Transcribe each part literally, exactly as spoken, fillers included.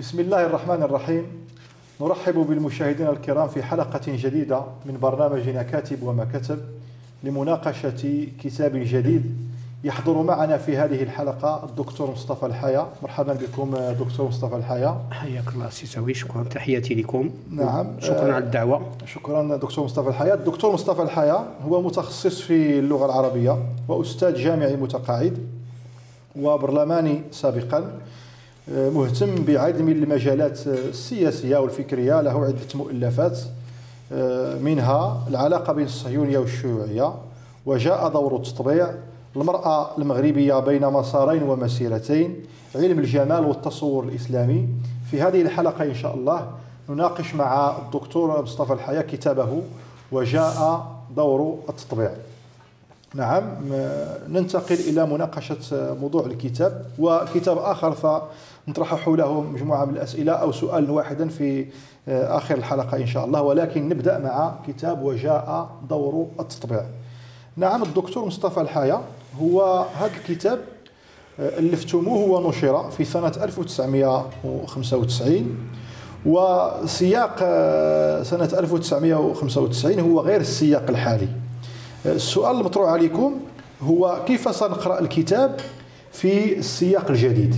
بسم الله الرحمن الرحيم. نرحب بالمشاهدين الكرام في حلقة جديدة من برنامجنا كاتب وما كتب لمناقشة كتاب جديد. يحضر معنا في هذه الحلقة الدكتور مصطفى الحياة. مرحبا بكم دكتور مصطفى الحياة. حياك الله سي سوي، شكرا، تحياتي لكم. نعم، شكرا على الدعوة. شكرا دكتور مصطفى الحياة. الدكتور مصطفى الحياة هو متخصص في اللغة العربية وأستاذ جامعي متقاعد وبرلماني سابقا، مهتم بعدد من المجالات السياسية والفكرية. له عدة مؤلفات منها العلاقة بين الصهيونية والشيوعية، وجاء دور التطبيع، المرأة المغربية بين مسارين ومسيرتين، علم الجمال والتصور الإسلامي. في هذه الحلقة إن شاء الله نناقش مع الدكتور مصطفى الحياة كتابه وجاء دور التطبيع. نعم، ننتقل إلى مناقشة موضوع الكتاب وكتاب آخر فنطرح حوله مجموعة من الأسئلة أو سؤال واحدا في آخر الحلقة إن شاء الله، ولكن نبدأ مع كتاب وجاء دور التطبيع. نعم الدكتور مصطفى الحياة، هو هذا الكتاب ألفتموه ونشر في سنة ألف وتسعمائة وخمسة وتسعين، وسياق سنة ألف وتسعمائة وخمسة وتسعين هو غير السياق الحالي. السؤال المطروح عليكم هو كيف سنقرأ الكتاب في السياق الجديد؟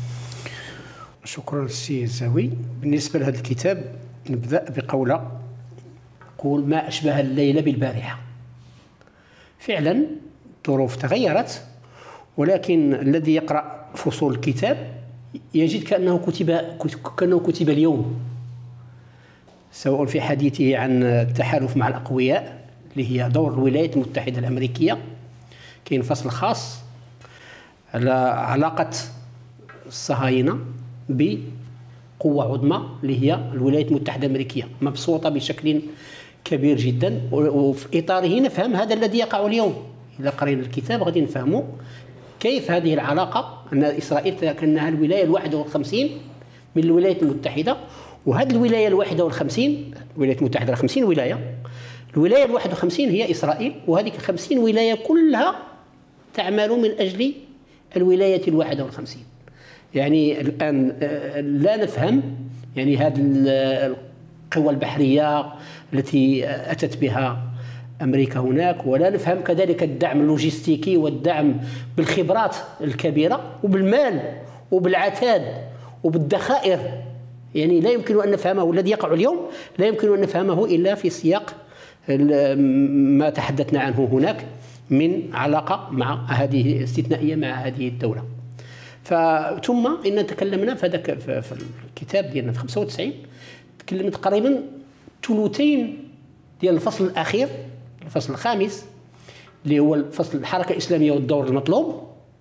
شكرا سي زاوي. بالنسبة لهذا الكتاب نبدأ بقولة قول ما أشبه الليل بالبارحة. فعلا الظروف تغيرت، ولكن الذي يقرأ فصول الكتاب يجد كأنه كتب كأنه كتب اليوم، سواء في حديثه عن التحالف مع الأقوياء اللي هي دور الولايات المتحدة الأمريكية. كاين فصل خاص على علاقة الصهاينة بقوة عظمى اللي هي الولايات المتحدة الأمريكية، مبسوطة بشكل كبير جدا، وفي إطاره نفهم هذا الذي يقع اليوم. إذا قرينا الكتاب غادي نفهموا كيف هذه العلاقة، أن إسرائيل كأنها الولاية الواحدة والخمسين من الولايات المتحدة، وهذه الولاية الواحدة والخمسين، الولايات المتحدة خمسين ولاية، الولاية الواحدة والخمسين هي إسرائيل، وهذه خمسين ولاية كلها تعمل من أجل الولاية الواحدة والخمسين. يعني الآن لا نفهم يعني هذه القوى البحرية التي أتت بها أمريكا هناك، ولا نفهم كذلك الدعم اللوجستيكي والدعم بالخبرات الكبيرة وبالمال وبالعتاد وبالذخائر. يعني لا يمكن أن نفهمه الذي يقع اليوم، لا يمكن أن نفهمه إلا في سياق ما تحدثنا عنه هناك من علاقة مع هذه استثنائية مع هذه الدولة. ثم إن تكلمنا في هذاك في الكتاب ديالنا في خمسة وتسعين، تكلمت تقريبا ثلثين ديال الفصل الأخير، الفصل الخامس اللي هو الفصل الحركة الإسلامية والدور المطلوب،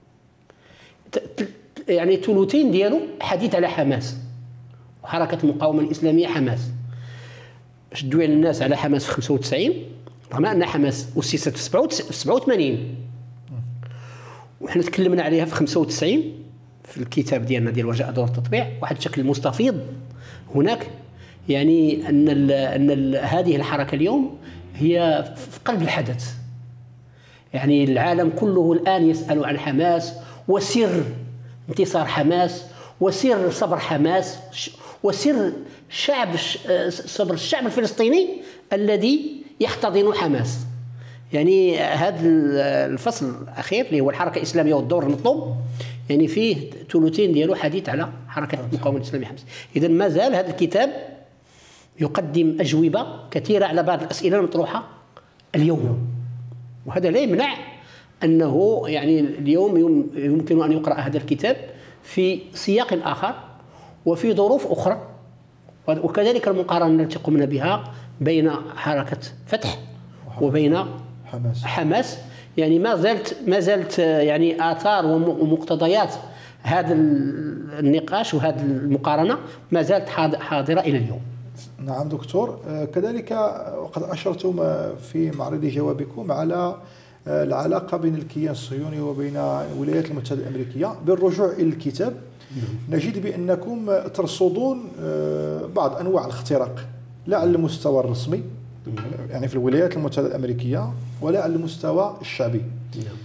يعني ثلثين ديالو حديث على حماس وحركة المقاومة الإسلامية حماس. شدوا على الناس على حماس في خمسة وتسعين، رغم أن حماس أسست في سبعة وثمانين، وحنا تكلمنا عليها في خمسة وتسعين في الكتاب ديالنا ديال وجاء دور التطبيع واحد بشكل مستفيض هناك. يعني أن ال أن ال هذه الحركة اليوم هي في قلب الحدث. يعني العالم كله الآن يسأل عن حماس وسر انتصار حماس وسر صبر حماس وسر شعب صبر الشعب الفلسطيني الذي يحتضن حماس. يعني هذا الفصل الأخير اللي هو الحركة الإسلامية والدور المطلوب، يعني فيه ثلثين ديالو حديث على حركة المقاومة الإسلامية حماس. إذن ما زال هذا الكتاب يقدم أجوبة كثيرة على بعض الأسئلة المطروحة اليوم، وهذا لا يمنع أنه يعني اليوم يمكن أن يقرأ هذا الكتاب في سياق آخر وفي ظروف أخرى. وكذلك المقارنة التي قمنا بها بين حركة فتح وبين حماس حماس يعني ما زالت ما زالت يعني آثار ومقتضيات هذا النقاش وهذه المقارنة ما زالت حاضرة إلى اليوم. نعم دكتور، كذلك وقد أشرتم في معرض جوابكم على العلاقة بين الكيان الصهيوني وبين الولايات المتحدة الأمريكية. بالرجوع إلى الكتاب نجد بأنكم ترصدون بعض أنواع الاختراق، لا على المستوى الرسمي يعني في الولايات المتحدة الأمريكية ولا على المستوى الشعبي.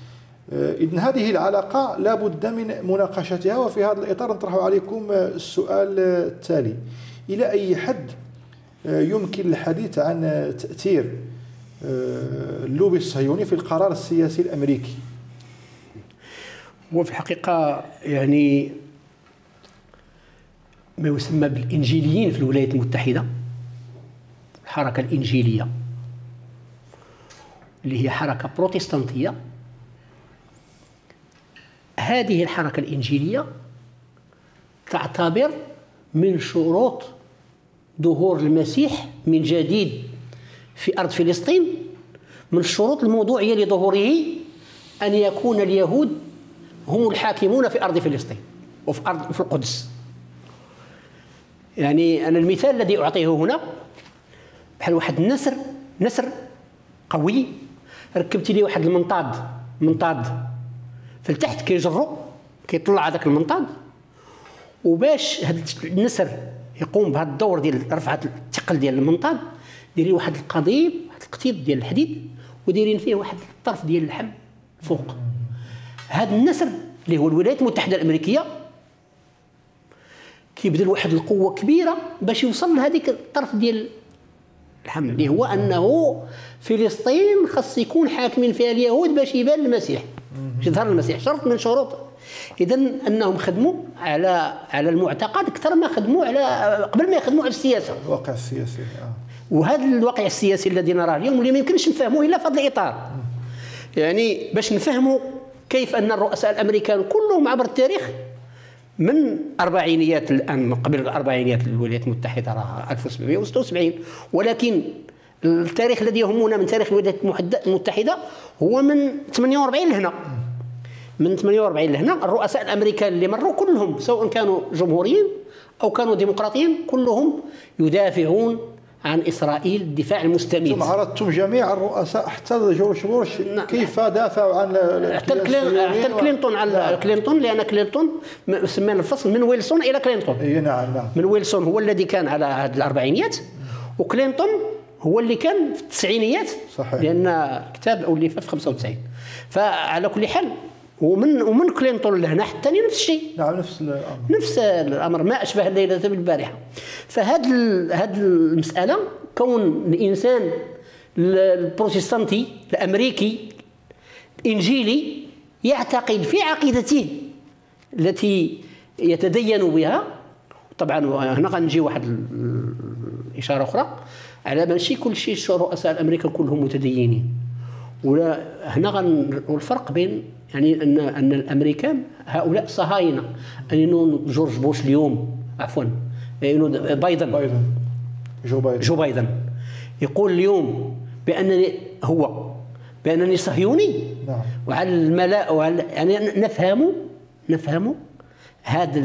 إذن هذه العلاقة لا بد من مناقشتها، وفي هذا الإطار نطرح عليكم السؤال التالي: إلى أي حد يمكن الحديث عن تأثير اللوبي الصهيوني في القرار السياسي الأمريكي؟ هو في الحقيقة يعني ما يسمى بالإنجيليين في الولايات المتحدة، الحركة الإنجيلية اللي هي حركة بروتستانتية. هذه الحركة الإنجيلية تعتبر من شروط ظهور المسيح من جديد في أرض فلسطين، من الشروط الموضوعية لظهوره أن يكون اليهود هم الحاكمون في أرض فلسطين وفي أرض في القدس. يعني أنا المثال الذي أعطيه هنا بحال واحد النسر، نسر قوي، ركبت لي واحد المنطاد منطاد في التحت كيجرو كيطلع هذاك المنطاد، وباش هذا النسر يقوم بهذا الدور ديال رفعة الثقل ديال المنطاد، ديري واحد القضيب، واحد القطيب ديال الحديد، وديرين فيه واحد الطرف ديال اللحم فوق. هذا النسر اللي هو الولايات المتحدة الأمريكية كيبذل واحد القوة كبيرة باش يوصل لهذيك الطرف ديال اللحم، اللي هو أنه فلسطين خاص يكون حاكمين فيها اليهود باش يبان المسيح، باش يظهر المسيح. شرط من شروط. إذن أنهم خدموا على على المعتقد أكثر ما خدموا على قبل ما يخدموا على السياسة، الواقع السياسي. آه. وهذا الواقع السياسي الذي نراه اليوم واللي ما يمكنش نفهموه إلا في هذا الإطار. يعني باش نفهموا كيف أن الرؤساء الأمريكان كلهم عبر التاريخ من أربعينيات الآن، من قبل الأربعينيات الولايات المتحدة راه ألف وسبعمائة وستة وسبعين، ولكن التاريخ الذي يهمنا من تاريخ الولايات المتحدة هو من ثمانية وأربعين لهنا. من ثمانية وأربعين لهنا الرؤساء الأمريكان اللي مروا كلهم سواء كانوا جمهوريين أو كانوا ديمقراطيين كلهم يدافعون عن إسرائيل الدفاع المستميت. ثم عرضتم جميع الرؤساء حتى جورج بوش كيف دافعوا عن حتى حتى كلينتون على نعم. كلينتون، لأن كلينتون سمينا الفصل من ويلسون إلى كلينتون. اي نعم نعم. من ويلسون هو الذي كان على هذه الأربعينيات، وكلينتون هو اللي كان في التسعينيات. صحيح. لأن كتاب أولي في خمسة وتسعين. فعلى كل حال ومن ومن كلينتون لهنا حتى نفس الشيء. نعم نفس الامر. نفس الامر، ما اشبه الليله بالبارحه. فهاد هاد المساله كون الانسان البروتستانتي الامريكي الانجيلي يعتقد في عقيدته التي يتدين بها. طبعا هنا غنجي واحد الاشاره اخرى على ماشي كل شيء رؤساء الامريكان كلهم متدينين، ولا هنا غن والفرق بين يعني ان ان الامريكان هؤلاء صهاينه. انه جورج بوش اليوم عفوا انه بايدن بايدن جو بايدن جو بايدن يقول اليوم بانني هو بانني صهيوني. نعم. وعلى الملاء وعلى يعني نفهم نفهم هذه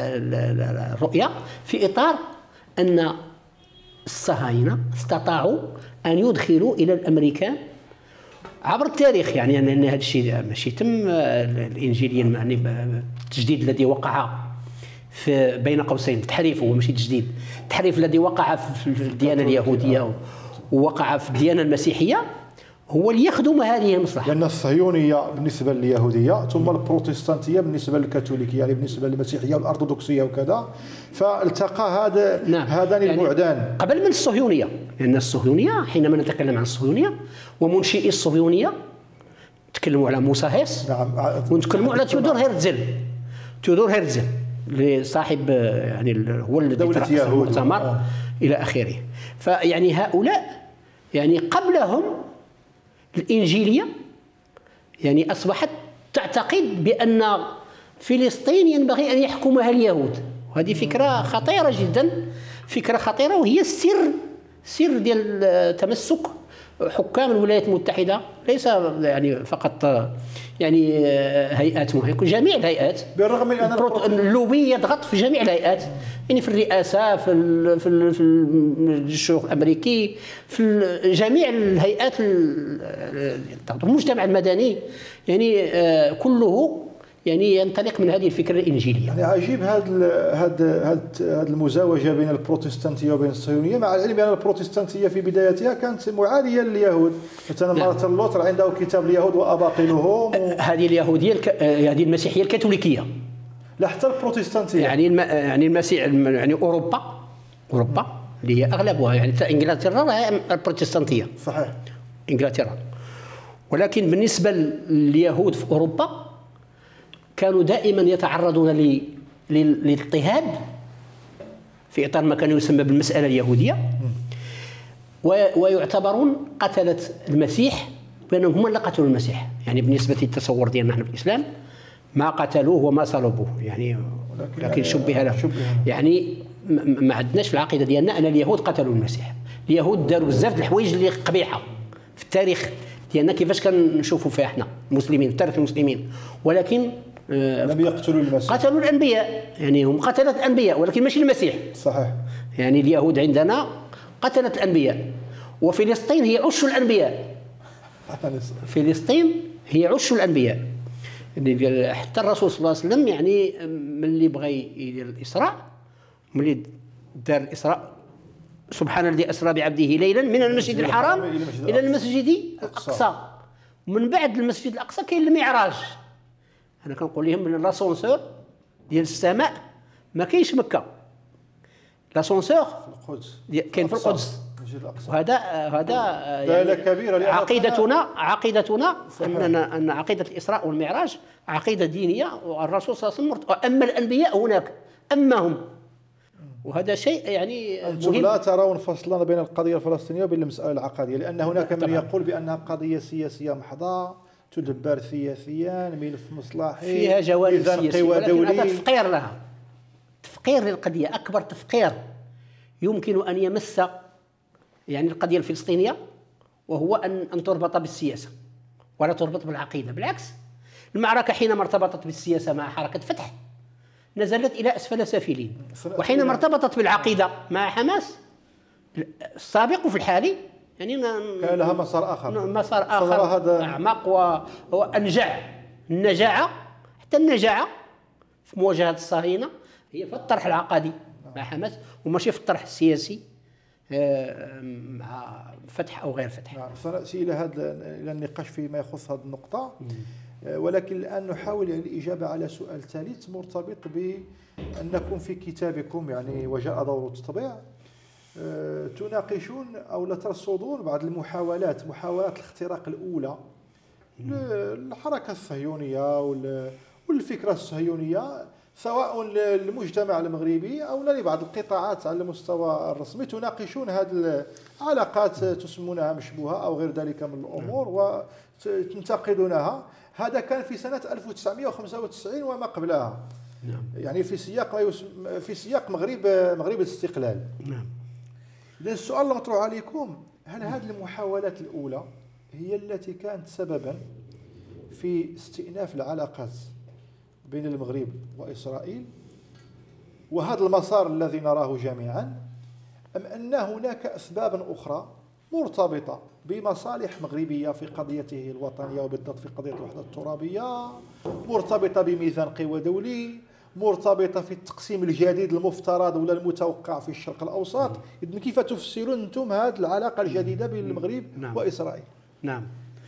الرؤيه في اطار ان الصهاينه استطاعوا ان يدخلوا الى الامريكان عبر التاريخ. يعني ان هذا الشيء ماشي تم الانجيليين، يعني التجديد الذي وقع في بين قوسين التحريف، هو ماشي تجديد، التحريف الذي وقع في الديانه اليهوديه ووقع في الديانه المسيحيه هو اللي يخدم هذه المصلحه. لان الصهيونيه بالنسبه لليهوديه ثم البروتستانتيه بالنسبه للكاثوليكيه، يعني بالنسبه للمسيحيه والارثوذكسيه وكذا، فالتقى هذا نعم. هذان يعني البعدان قبل من الصهيونيه. لان الصهيونيه حينما نتكلم عن الصهيونيه ومنشئي الصهيونيه نتكلموا على موسى هيس. نعم. ونتكلموا على تيودور هيرتزل. تيودور هيرتزل اللي صاحب يعني هو الذي ترأس المؤتمر آه. الى اخره. فيعني هؤلاء يعني قبلهم الإنجيلية يعني أصبحت تعتقد بأن فلسطين ينبغي أن يحكمها اليهود، وهذه فكرة خطيرة جدا، فكرة خطيرة، وهي السر سر ديال تمسك حكام الولايات المتحدة. ليس يعني فقط يعني هيئات مهمة، جميع الهيئات، بالرغم من أن اللوبي يضغط في جميع الهيئات، يعني في الرئاسة، في ال في, ال في الشيوخ الأمريكي، في جميع الهيئات، المجتمع المدني، يعني كله يعني ينطلق من هذه الفكرة الإنجيلية. يعني عجيب هذا هذا هذا المزاوجة بين البروتستانتية وبين الصهيونية، مع العلم بأن البروتستانتية في بدايتها كانت معادية لليهود. مثلا نعم. مارتن لوتر عنده كتاب اليهود وأباطيلهم و... هذه اليهودية الك... هذه المسيحية الكاثوليكية. لا حتى البروتستانتية يعني الم... يعني المسيح يعني أوروبا أوروبا اللي هي أغلبها يعني إنجلترا البروتستانتية. صحيح. إنجلترا. ولكن بالنسبة لليهود في أوروبا كانوا دائما يتعرضون ل... للاضطهاد في إطار ما كان يسمى بالمسألة اليهودية، و... ويعتبرون قتلة المسيح، بأنهم هم اللي قتلوا المسيح. يعني بالنسبة للتصور ديالنا نحن في الإسلام ما قتلوه وما صلبوه، يعني لكن شبه له. يعني ما عندناش في العقيدة ديالنا أن اليهود قتلوا المسيح. اليهود داروا بزاف د الحوايج اللي قبيحة في التاريخ ديالنا، كيفاش كنشوفوا فيها احنا المسلمين في تاريخ المسلمين، ولكن لم يقتلوا المسيح. قتلوا الأنبياء، يعني هم قتلت الأنبياء ولكن ماشي المسيح. صحيح. يعني اليهود عندنا قتلت الأنبياء، وفلسطين هي عش الأنبياء. فلسطين هي عش الأنبياء. حتى الرسول صلى الله عليه وسلم يعني ملي بغى يدير الإسراء، ملي دار الإسراء سبحان الذي أسرى بعبده ليلا من المسجد الحرام إلى المسجد الأقصى، ومن بعد المسجد الأقصى كاين المعراج. أنا كنقول لهم من لاسونسور ديال السماء ما كاينش مكة، لاسونسور في القدس كاين في القدس. وهذا هذا يعني كبيرة عقيدتنا عقيدتنا أننا أن عقيدة الإسراء والمعراج عقيدة دينية، والرسول صلى الله عليه وسلم أما الأنبياء هناك أمهم، وهذا شيء يعني أنتم لا ترون فصلا بين القضية الفلسطينية وبين المسألة العقدية، لأن هناك من يقول بأنها قضية سياسية محضة تدبر سياسيا، ملف مصلحي فيها جوانب سياسية، ولكن هذا دولي. تفقير لها، تفقير للقضية، أكبر تفقير يمكن أن يمس يعني القضية الفلسطينية، وهو أن أن تربط بالسياسة ولا تربط بالعقيدة. بالعكس، المعركة حينما ارتبطت بالسياسة مع حركة فتح نزلت إلى أسفل سافلين، وحينما ارتبطت بالعقيدة مع حماس السابق وفي الحالي يعني كان لها مسار آخر، مسار آخر أعمق وأنجع. النجاعة، حتى النجاعة في مواجهة الصهاينة هي في الطرح العقدي مع حماس، وماشي في الطرح السياسي مع فتح أو غير فتح. سنأتي إلى هذا إلى النقاش فيما يخص هذه النقطة، ولكن الآن نحاول يعني الإجابة على سؤال ثالث مرتبط بأنكم في كتابكم يعني وجاء دور التطبيع تناقشون أو لا ترصدون بعض المحاولات محاولات الاختراق الأولى للحركة الصهيونية والفكرة الصهيونية، سواء للمجتمع المغربي أو لبعض القطاعات على المستوى الرسمي. تناقشون هذه العلاقات تسمونها مشبوهة أو غير ذلك من الأمور وتنتقدونها. هذا كان في سنة ألف وتسعمئة وخمسة وتسعين وما قبلها. نعم. يعني في سياق ما يسمى في سياق مغرب مغرب الاستقلال. نعم. إذن السؤال المطروح عليكم، هل هذه المحاولات الأولى هي التي كانت سببا في استئناف العلاقات بين المغرب وإسرائيل وهذا المسار الذي نراه جميعا، أم أن هناك أسباب أخرى مرتبطة بمصالح مغربية في قضيته الوطنية وبالذات في قضية الوحدة الترابية، مرتبطة بميزان قوى دولي، مرتبطة في التقسيم الجديد المفترض ولا المتوقع في الشرق الأوسط؟ إذن كيف تفسرون أنتم هذه العلاقة الجديدة بين المغرب نعم. وإسرائيل؟ نعم.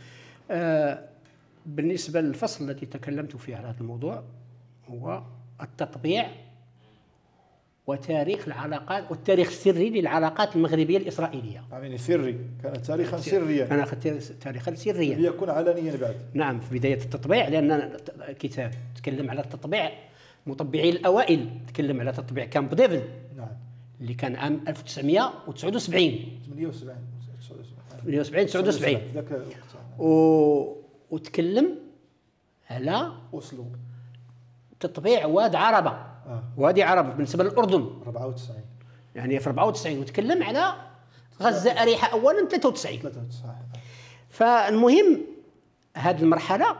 آه بالنسبة للفصل الذي تكلمت فيه على هذا الموضوع هو التطبيع وتاريخ العلاقات والتاريخ السري للعلاقات المغربية الإسرائيلية. يعني سري، كان تاريخا سريا. كان تاريخا سريا. لم يكن علنيا بعد. نعم، في بداية التطبيع، لأن الكتاب تكلم على التطبيع مطبعين الأوائل، تكلم على تطبيع كامب ديفيد. نعم. اللي كان عام ألف وتسعمئة وتسعة وسبعين. ثمانية وسبعين ثمانية وسبعين تسعة وسبعين. ذاك الوقت. و... وتكلم على أوسلو. تطبيع واد عربة. آه. وادي عربة بالنسبة للأردن. أربعة وتسعين. يعني في أربعة وتسعين، وتكلم على غزة أريحة أولا ثلاثة وتسعين. ثلاثة وتسعين. فالمهم هذه المرحلة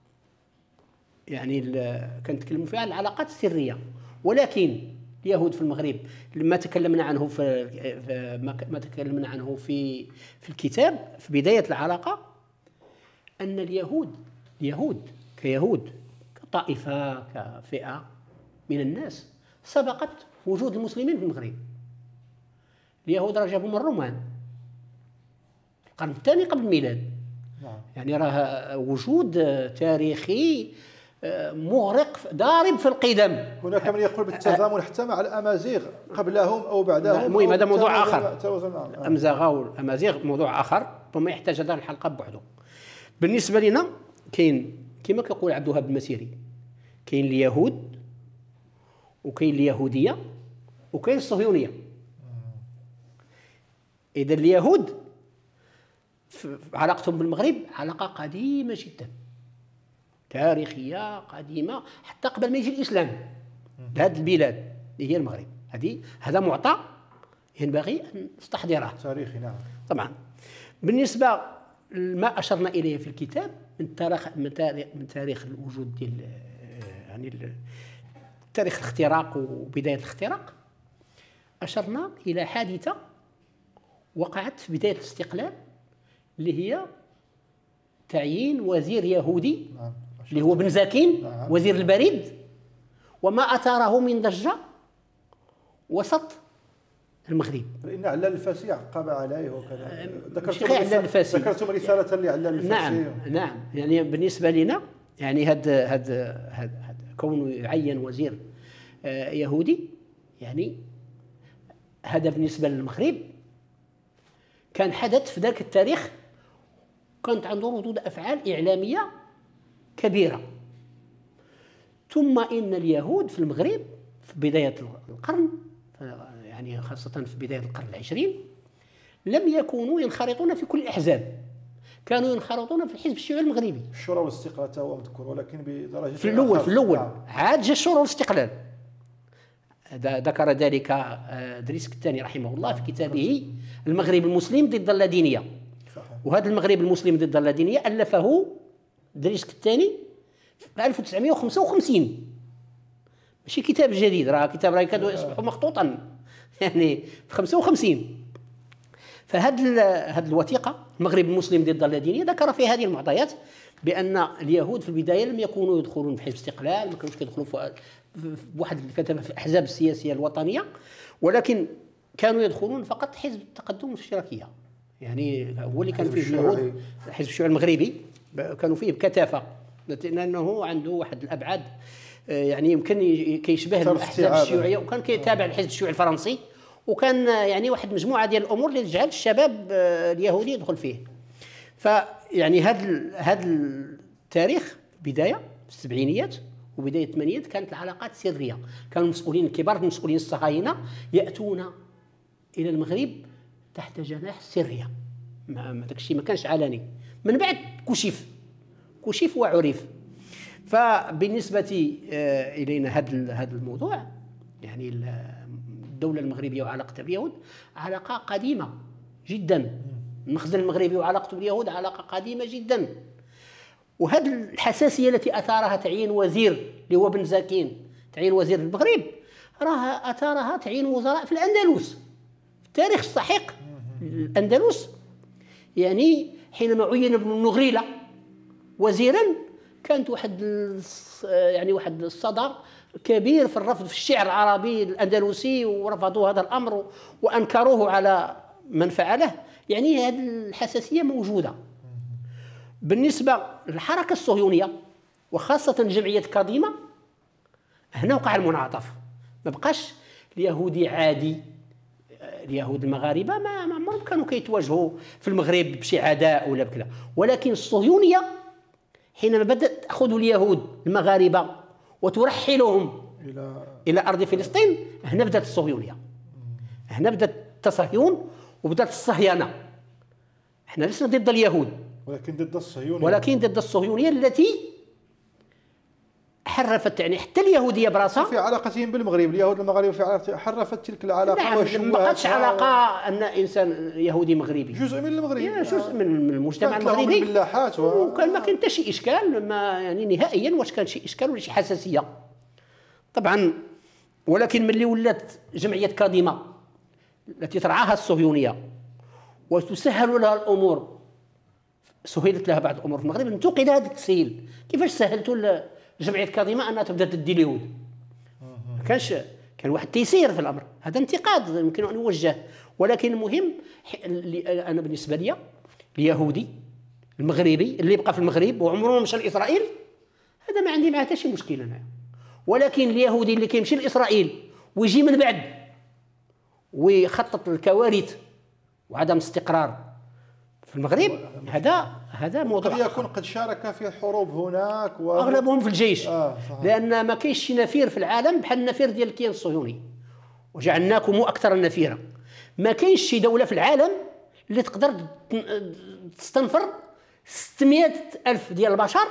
يعني كنتكلموا فيها العلاقات السرية، ولكن اليهود في المغرب ما تكلمنا عنه في ما تكلمنا عنه في في الكتاب في بداية العلاقة، أن اليهود اليهود كيهود طائفة كفئة من الناس سبقت وجود المسلمين في المغرب. اليهود راه جابوا من الرومان القرن الثاني قبل الميلاد. نعم. يعني راه وجود تاريخي مغرق ضارب في القدم. هناك من يقول بالتزامن حتى مع الامازيغ قبلهم او بعدهم. المهم هذا موضوع اخر. نعم. الامزاغ والامازيغ موضوع اخر ربما يحتاج هذا الحلقه بوحده. بالنسبه لنا كاين كما كيقول عبد الوهاب المسيري، كاين اليهود وكاين اليهوديه وكاين الصهيونيه. اذا اليهود علاقتهم بالمغرب علاقه قديمه جدا، تاريخيه قديمه حتى قبل ما يجي الاسلام لهذه البلاد اللي هي المغرب. هذه هذا معطى ينبغي ان نستحضره. تاريخي. نعم. طبعا بالنسبه لما اشرنا اليه في الكتاب من تاريخ من تاريخ, من تاريخ الوجود ديال يعني تاريخ الاختراق وبدايه الاختراق، اشرنا الى حادثه وقعت في بدايه الاستقلال اللي هي تعيين وزير يهودي. نعم. اللي هو بن زاكين. نعم. وزير البريد، وما أثاره من ضجة وسط المغرب. لأن علال الفاسي عقب عليه وكذا. ذكرتم علال الفاسي. ذكرتم رسالة لعلال الفاسي. نعم نعم. يعني بالنسبة لنا يعني هذا هذا هذا كونه يعين وزير يهودي، يعني هذا بالنسبة للمغرب كان حدث في ذاك التاريخ، كانت عنده ردود أفعال إعلامية كبيرة. ثم إن اليهود في المغرب في بداية القرن، يعني خاصة في بداية القرن العشرين، لم يكونوا ينخرطون في كل الأحزاب، كانوا ينخرطون في الحزب الشيوعي المغربي. الشورى والاستقلال هو مذكور، ولكن بدرجة في الأول في الأول عاد جاء الشورى والاستقلال. ذكر ذلك دريس الثاني رحمه الله في كتابه المغرب المسلم ضد اللادينية. وهذا المغرب المسلم ضد اللادينية ألفه دريس الثاني في ألف وتسعمائة وخمسة وخمسين. ماشي كتاب جديد، راه كتاب راه يكاد يصبح مخطوطا يعني في خمسة وخمسين. فهاد هاد الوثيقة المغرب المسلم ضد اللادينية ذكر في هذه المعطيات بأن اليهود في البداية لم يكونوا يدخلون في حزب استقلال، ما كانوش يدخلوا في واحد كتب في الأحزاب السياسية الوطنية، ولكن كانوا يدخلون فقط حزب التقدم والاشتراكية. يعني هو اللي كان فيه اليهود الحزب الشيوعي المغربي كانوا فيه بكثافة، لأنه عنده واحد الأبعاد يعني يمكن كيشبه الأحزاب الشيوعية، وكان كيتابع الحزب الشيوعي الفرنسي، وكان يعني واحد مجموعة ديال الأمور اللي جعلت الشباب اليهودي يدخل فيه. فيعني هذا هذا التاريخ بداية في السبعينيات وبداية الثمانينات كانت العلاقات سرية، كانوا المسؤولين الكبار المسؤولين الصهاينة يأتون إلى المغرب تحت جناح سرية، ما داك الشيء ما كانش علني. من بعد كشف كشف وعرف. فبالنسبة إلينا هذا هذا الموضوع، يعني الدولة المغربية وعلاقة اليهود علاقة قديمة جدا. المخزن المغربي وعلاقته باليهود علاقة قديمة جدا. وهذه الحساسية التي أثارها تعيين وزير اللي هو بن زاكين، تعيين وزير المغرب، راها أثارها تعيين وزراء في الأندلس. في التاريخ السحيق الأندلس يعني حينما عين ابن النغريلة وزيرا كانت واحد يعني واحد الصدى كبير في الرفض في الشعر العربي الأندلسي، ورفضوا هذا الأمر وأنكروه على من فعله. يعني هذه الحساسية موجودة. بالنسبة للحركة الصهيونية وخاصة جمعية كاظيمة، هنا وقع المنعطف. ما بقاش اليهودي عادي. اليهود المغاربة ما عمرهم كانوا كيتواجهوا في المغرب بشي عداء ولا بكذا، ولكن الصهيونية حينما بدأت تأخذ اليهود المغاربة وترحلهم إلى إلى أرض فلسطين، هنا بدأت الصهيونية، هنا بدأت التصهيون وبدأت الصهيانة. احنا لسنا ضد اليهود، ولكن ضد الصهيونية، ولكن ضد الصهيونية التي حرفت يعني حتى اليهودية براسها في علاقتهم بالمغرب. اليهود المغاربة في حرفت تلك العلاقة. نعم، ما بقاتش علاقة أن إنسان يهودي مغربي جزء من المغرب، جزء من المجتمع المغربي، باللاحات و... وكان ما كان حتى شي إشكال ما يعني نهائيا. واش كان شي إشكال ولا شي حساسية؟ طبعا. ولكن ملي ولات جمعية كاظيمة التي ترعاها الصهيونية وتسهل لها الأمور، سهلت لها بعض الأمور في المغرب، انتقد هذا التسهيل. كيفاش سهلتوا جمعيه كاظمه انها تبدا تدي اليهود. ما كانش كان واحد التيسير في الامر، هذا انتقاد يمكن ان يوجه، ولكن المهم انا بالنسبه لي اليهودي المغربي اللي يبقى في المغرب وعمره ما مشى لاسرائيل هذا ما عندي معاه حتى شي مشكل انا. ولكن اليهودي اللي كيمشي لاسرائيل ويجي من بعد ويخطط للكوارث وعدم استقرار في المغرب، هذا هذا موضوع قد يكون قد شارك في حروب هناك و... اغلبهم في الجيش. آه لان ما كاينش شي نفير في العالم بحال النفير ديال الكيان الصهيوني، وجعلناكم اكثر النفيره. ما كاينش شي دوله في العالم اللي تقدر تستنفر ستمائة ألف ديال البشر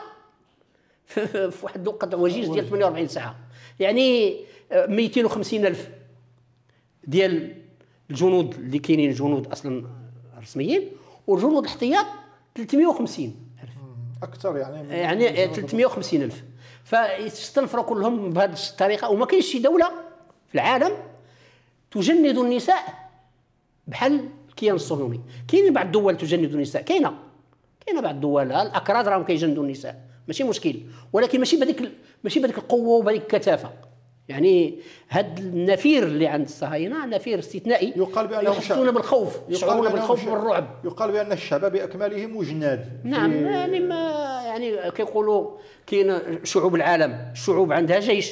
في واحد الوقت وجيز ديال ثمانية وأربعين ساعه، يعني مئتين وخمسين ألف ديال الجنود اللي كاينين جنود اصلا رسميين، والجنود الاحتياط ثلاثمائة وخمسين ألف اكثر، يعني يعني ثلاثمائة وخمسين ألف. فيستنفروا كلهم بهذه الطريقه. وما كاينش شي دوله في العالم تجند النساء بحال الكيان الصهيوني. كاينين بعض الدول تجند النساء، كاينه كاينه بعض الدول الاكراد راهم كيجندوا النساء ماشي مشكل، ولكن ماشي بهذيك ماشي بهذيك القوه وبهذيك الكثافه. يعني هذا النفير اللي عند الصهاينه نفير استثنائي، يقال بانه يحسون بالخوف، يشعرون بالخوف والرعب. يقال بان الشعب باكمله مجند. نعم، يعني ما يعني كيقولوا كاين شعوب العالم، الشعوب عندها جيش.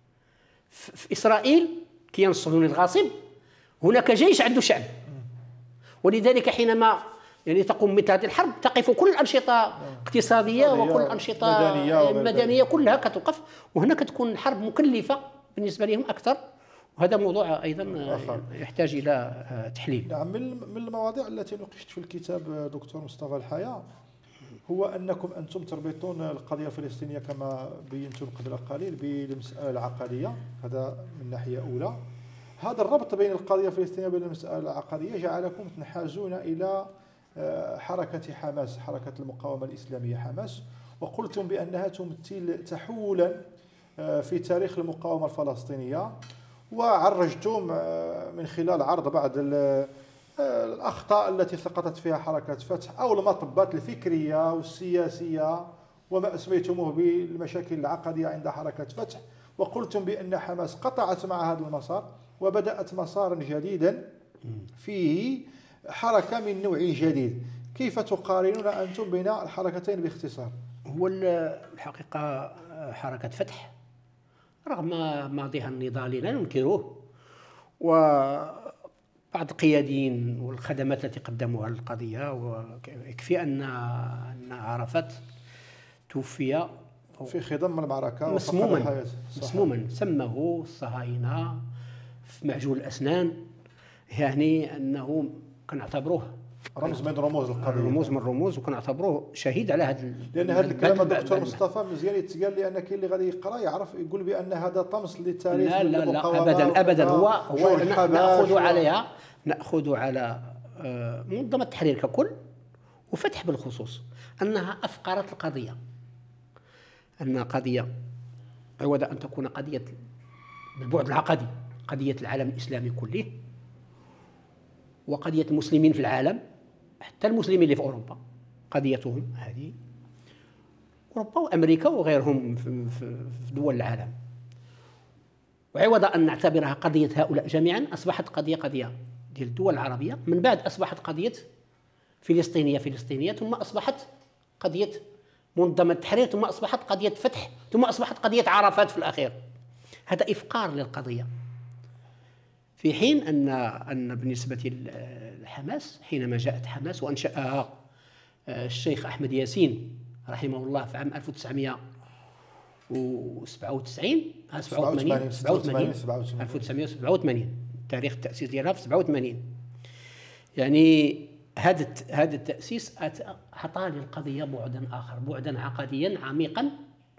في اسرائيل كيان الصهيوني الغاصب هناك جيش عنده شعب، ولذلك حينما يعني تقوم مثل هذه الحرب تقف كل الانشطه الاقتصاديه وكل الانشطه مدنيه, مدنية كلها كتوقف، وهنا كتكون الحرب مكلفه بالنسبه لهم اكثر. وهذا موضوع ايضا يحتاج الى تحليل. نعم، من المواضيع التي ناقشت في الكتاب دكتور مصطفى الحياة هو انكم انتم تربطون القضيه الفلسطينيه كما بينتم قبل قليل بالمساله العقديه، هذا من ناحيه اولى. هذا الربط بين القضيه الفلسطينيه وبين المساله العقديه جعلكم تنحازون الى حركة حماس، حركة المقاومة الإسلامية حماس، وقلتم بأنها تمثل تحولا في تاريخ المقاومة الفلسطينية، وعرجتم من خلال عرض بعض الأخطاء التي سقطت فيها حركة فتح أو المطبات الفكرية والسياسية وما أسميتموه بالمشاكل العقدية عند حركة فتح، وقلتم بأن حماس قطعت مع هذا المسار وبدأت مسارا جديدا فيه حركة من نوع جديد. كيف تقارنون أنتم بين الحركتين باختصار؟ هو الحقيقة حركة فتح رغم ماضيها النضالي لا ننكروه، وبعض القياديين والخدمات التي قدموها للقضية، ويكفي أن أن عرفات توفي في خضم المعركة مسموما مسموما سمه الصهاينة في معجون الأسنان، يعني أنه كنعتبروه رمز من رموز القضيه، رموز من الرموز، وكنعتبروه شهيد على هذا. لان هذا الكلام الدكتور مصطفى مزيان يتقال، لان كاين اللي غادي يقرا يعرف يقول بان هذا طمس للتاريخ. لا لا لا ابدا ابدا، هو هو ناخذ عليها ناخذ على منظمه التحرير ككل وفتح بالخصوص انها افقرت القضيه، ان قضيه عوض ان تكون قضيه بالبعد العقدي قضيه العالم الاسلامي كله وقضية المسلمين في العالم، حتى المسلمين اللي في أوروبا قضيتهم هذه، أوروبا وأمريكا وغيرهم في دول العالم، وعوض أن نعتبرها قضية هؤلاء جميعا أصبحت قضية قضية ديال الدول العربية، من بعد أصبحت قضية فلسطينية فلسطينية، ثم أصبحت قضية منظمة التحرير، ثم أصبحت قضية فتح، ثم أصبحت قضية عرفات في الأخير. هذا إفقار للقضية، في حين أن أن بالنسبة لحماس حينما جاءت حماس وأنشأها الشيخ أحمد ياسين رحمه الله في عام ألف وتسعمائة وسبعة وتسعين سبعة وثمانين سبعة وثمانين ألف وتسعمائة وسبعة وثمانين تاريخ التأسيس ديالها في سبعة وثمانين. يعني هذا هذا التأسيس أعطى للقضية بعدا آخر، بعدا عقديا عميقا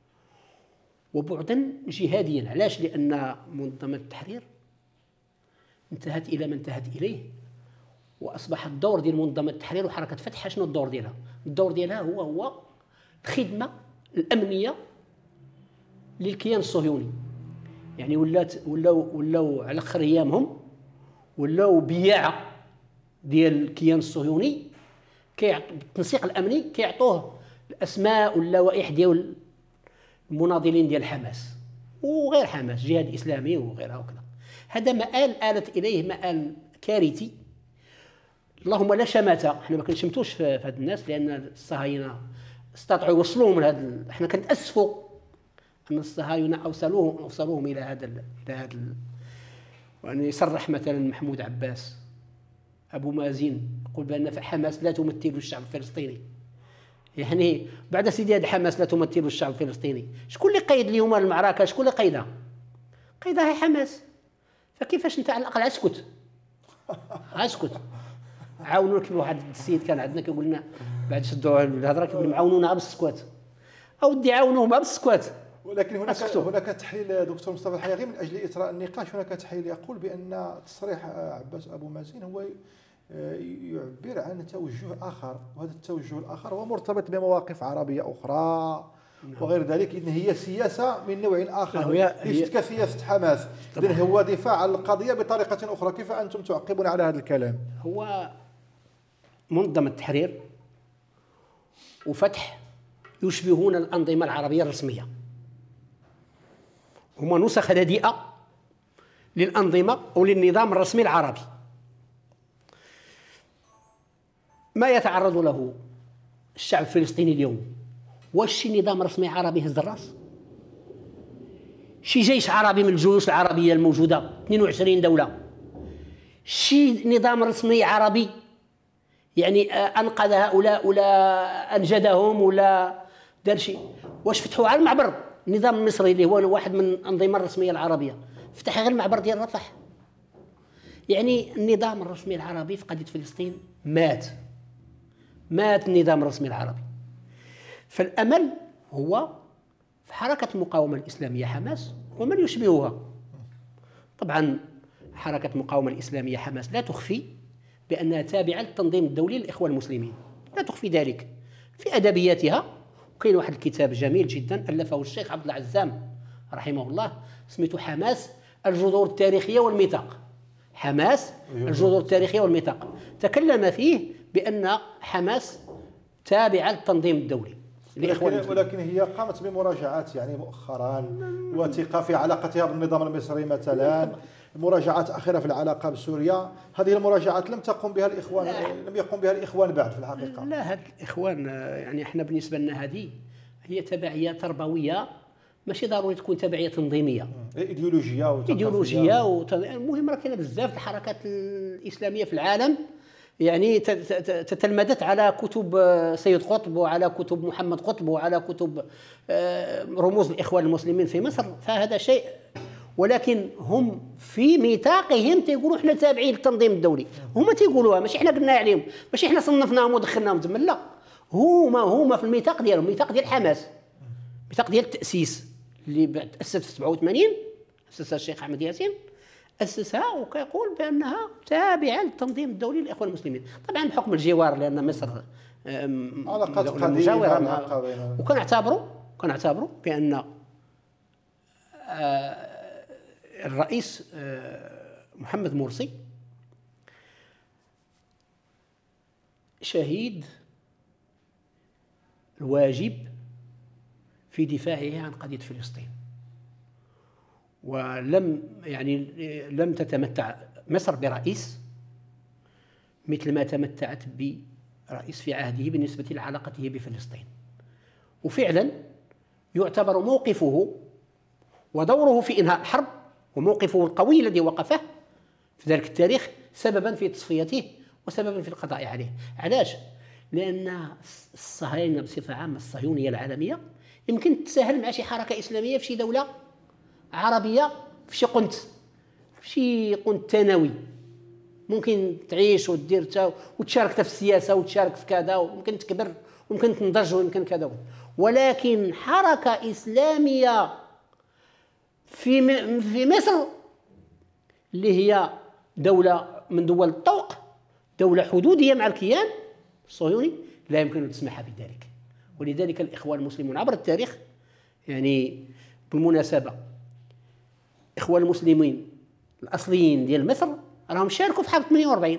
وبعدا جهاديا. علاش؟ لأن منظمة التحرير انتهت إلى ما انتهت إليه، وأصبح الدور ديال منظمة التحرير وحركة فتح شنو الدور ديالها؟ الدور ديالها هو هو الخدمة الأمنية للكيان الصهيوني. يعني ولات ولاو ولاو على آخر أيامهم ولاو بياعة ديال الكيان الصهيوني، كيعطوا بالتنسيق الأمني كيعطوه الأسماء واللوائح ديال المناضلين ديال حماس وغير حماس، جهاد اسلامي وغيرها وكذا. هذا مآل آلت اليه مآل كارثي. اللهم لا شماتة، احنا ما كنشمتوش في هاد الناس لان الصهاينه استطاعوا يوصلوهم لهذا، احنا كنتاسفوا ان الصهاينه اوصلوهم اوصلوهم الى هذا الى هذا وان يصرح مثلا محمود عباس ابو مازن يقول بان حماس لا تمثل الشعب الفلسطيني. يعني بعد سيدي هذه حماس لا تمثل الشعب الفلسطيني، شكون اللي قيد اليوم المعركه؟ شكون اللي قيدها؟ قيدها هي حماس. فكيفاش انت على الاقل اسكت اسكت عاونوا كيما واحد السيد كان عندنا كيقول لنا بعد شدوا الهضره كيقول معاونونا بالسكوات. اودي عاونوهم بالسكوات. ولكن هناك أسكتوا. هناك تحليل دكتور مصطفى الحياه غير من اجل اثراء النقاش، هناك تحليل يقول بان تصريح عباس ابو مازن هو يعبر عن توجه اخر، وهذا التوجه الاخر هو مرتبط بمواقف عربيه اخرى وغير ذلك. إذن هي سياسه من نوع اخر ليست كسياسه حماس، إذن هو دفاع عن القضيه بطريقه اخرى. كيف انتم تعقبون على هذا الكلام؟ هو منظمه التحرير وفتح يشبهون الانظمه العربيه الرسميه، هما نسخ رديئه للانظمه او للنظام الرسمي العربي. ما يتعرض له الشعب الفلسطيني اليوم واش شي نظام رسمي عربي هز الراس؟ شي جيش عربي من الجيوش العربيه الموجوده اثنين وعشرين دوله، شي نظام رسمي عربي يعني انقذ هؤلاء ولا انجدهم ولا دار شي؟ واش فتحوا على المعبر؟ النظام المصري اللي هو واحد من الانظمه الرسميه العربيه فتح غير المعبر ديال رفح. يعني النظام الرسمي العربي في قضيه فلسطين مات مات النظام الرسمي العربي. فالامل هو في حركه المقاومه الاسلاميه حماس ومن يشبهها. طبعا حركه المقاومه الاسلاميه حماس لا تخفي بانها تابعه للتنظيم الدولي للاخوان المسلمين، لا تخفي ذلك في ادبياتها. وكاين واحد الكتاب جميل جدا الفه الشيخ عبد العزام رحمه الله سميته حماس الجذور التاريخيه والميثاق. حماس الجذور التاريخيه والميثاق تكلم فيه بان حماس تابعه للتنظيم الدولي. ولكن, ولكن هي قامت بمراجعات يعني مؤخرا وثيقه في علاقتها بالنظام المصري مثلا، مراجعات اخيره في العلاقه بسوريا. هذه المراجعات لم تقم بها الاخوان، لم يقم بها الاخوان بعد في الحقيقه. لا، هاد الاخوان يعني احنا بالنسبه لنا هذه هي تبعيه تربويه، ماشي ضروري تكون تبعيه تنظيميه. ايديولوجيه وثقافيه. ايديولوجيه وت... المهم راه كاينه بزاف الحركات الاسلاميه في العالم يعني تتلمذت على كتب سيد قطب وعلى كتب محمد قطب وعلى كتب رموز الإخوان المسلمين في مصر. فهذا شيء، ولكن هم في ميثاقهم تيقولوا احنا تابعين للتنظيم الدولي. هما تيقولوها، ماشي احنا قلنا عليهم، ماشي احنا صنفناهم ودخلناهم تما، لا، هما هما في الميثاق ديالهم، ميثاق ديال حماس، ميثاق ديال التأسيس اللي تأسس في سبعة وثمانين، أسسها الشيخ أحمد ياسين، أسسها وكيقول بأنها تابعة للتنظيم الدولي للإخوان المسلمين. طبعا بحكم الجوار لأن مصر علاقات قديمة، وكنعتبروا كنعتبروا بأن الرئيس محمد مرسي شهيد الواجب في دفاعه عن قضية فلسطين، ولم يعني لم تتمتع مصر برئيس مثل ما تمتعت برئيس في عهده بالنسبة لعلاقته بفلسطين. وفعلا يعتبر موقفه ودوره في إنهاء الحرب وموقفه القوي الذي وقفه في ذلك التاريخ سببا في تصفيته وسببا في القضاء عليه. علاش؟ لأن الصهاينة بصفة عامة، الصهيونية العالمية، يمكن تتساهل مع شي حركة إسلامية في شي دولة عربية في شي قنت في شي قنت ثانوي، ممكن تعيش ودير وتشارك في السياسة وتشارك في كذا، وممكن تكبر وممكن تنضج ويمكن كذا. ولكن حركة إسلامية في في مصر اللي هي دولة من دول الطوق، دولة حدودية مع الكيان الصهيوني، لا يمكن أن تسمح بذلك. ولذلك الإخوان المسلمون عبر التاريخ، يعني بالمناسبة الإخوان المسلمين الأصليين ديال مصر راهم شاركوا في حرب ثمانية وأربعين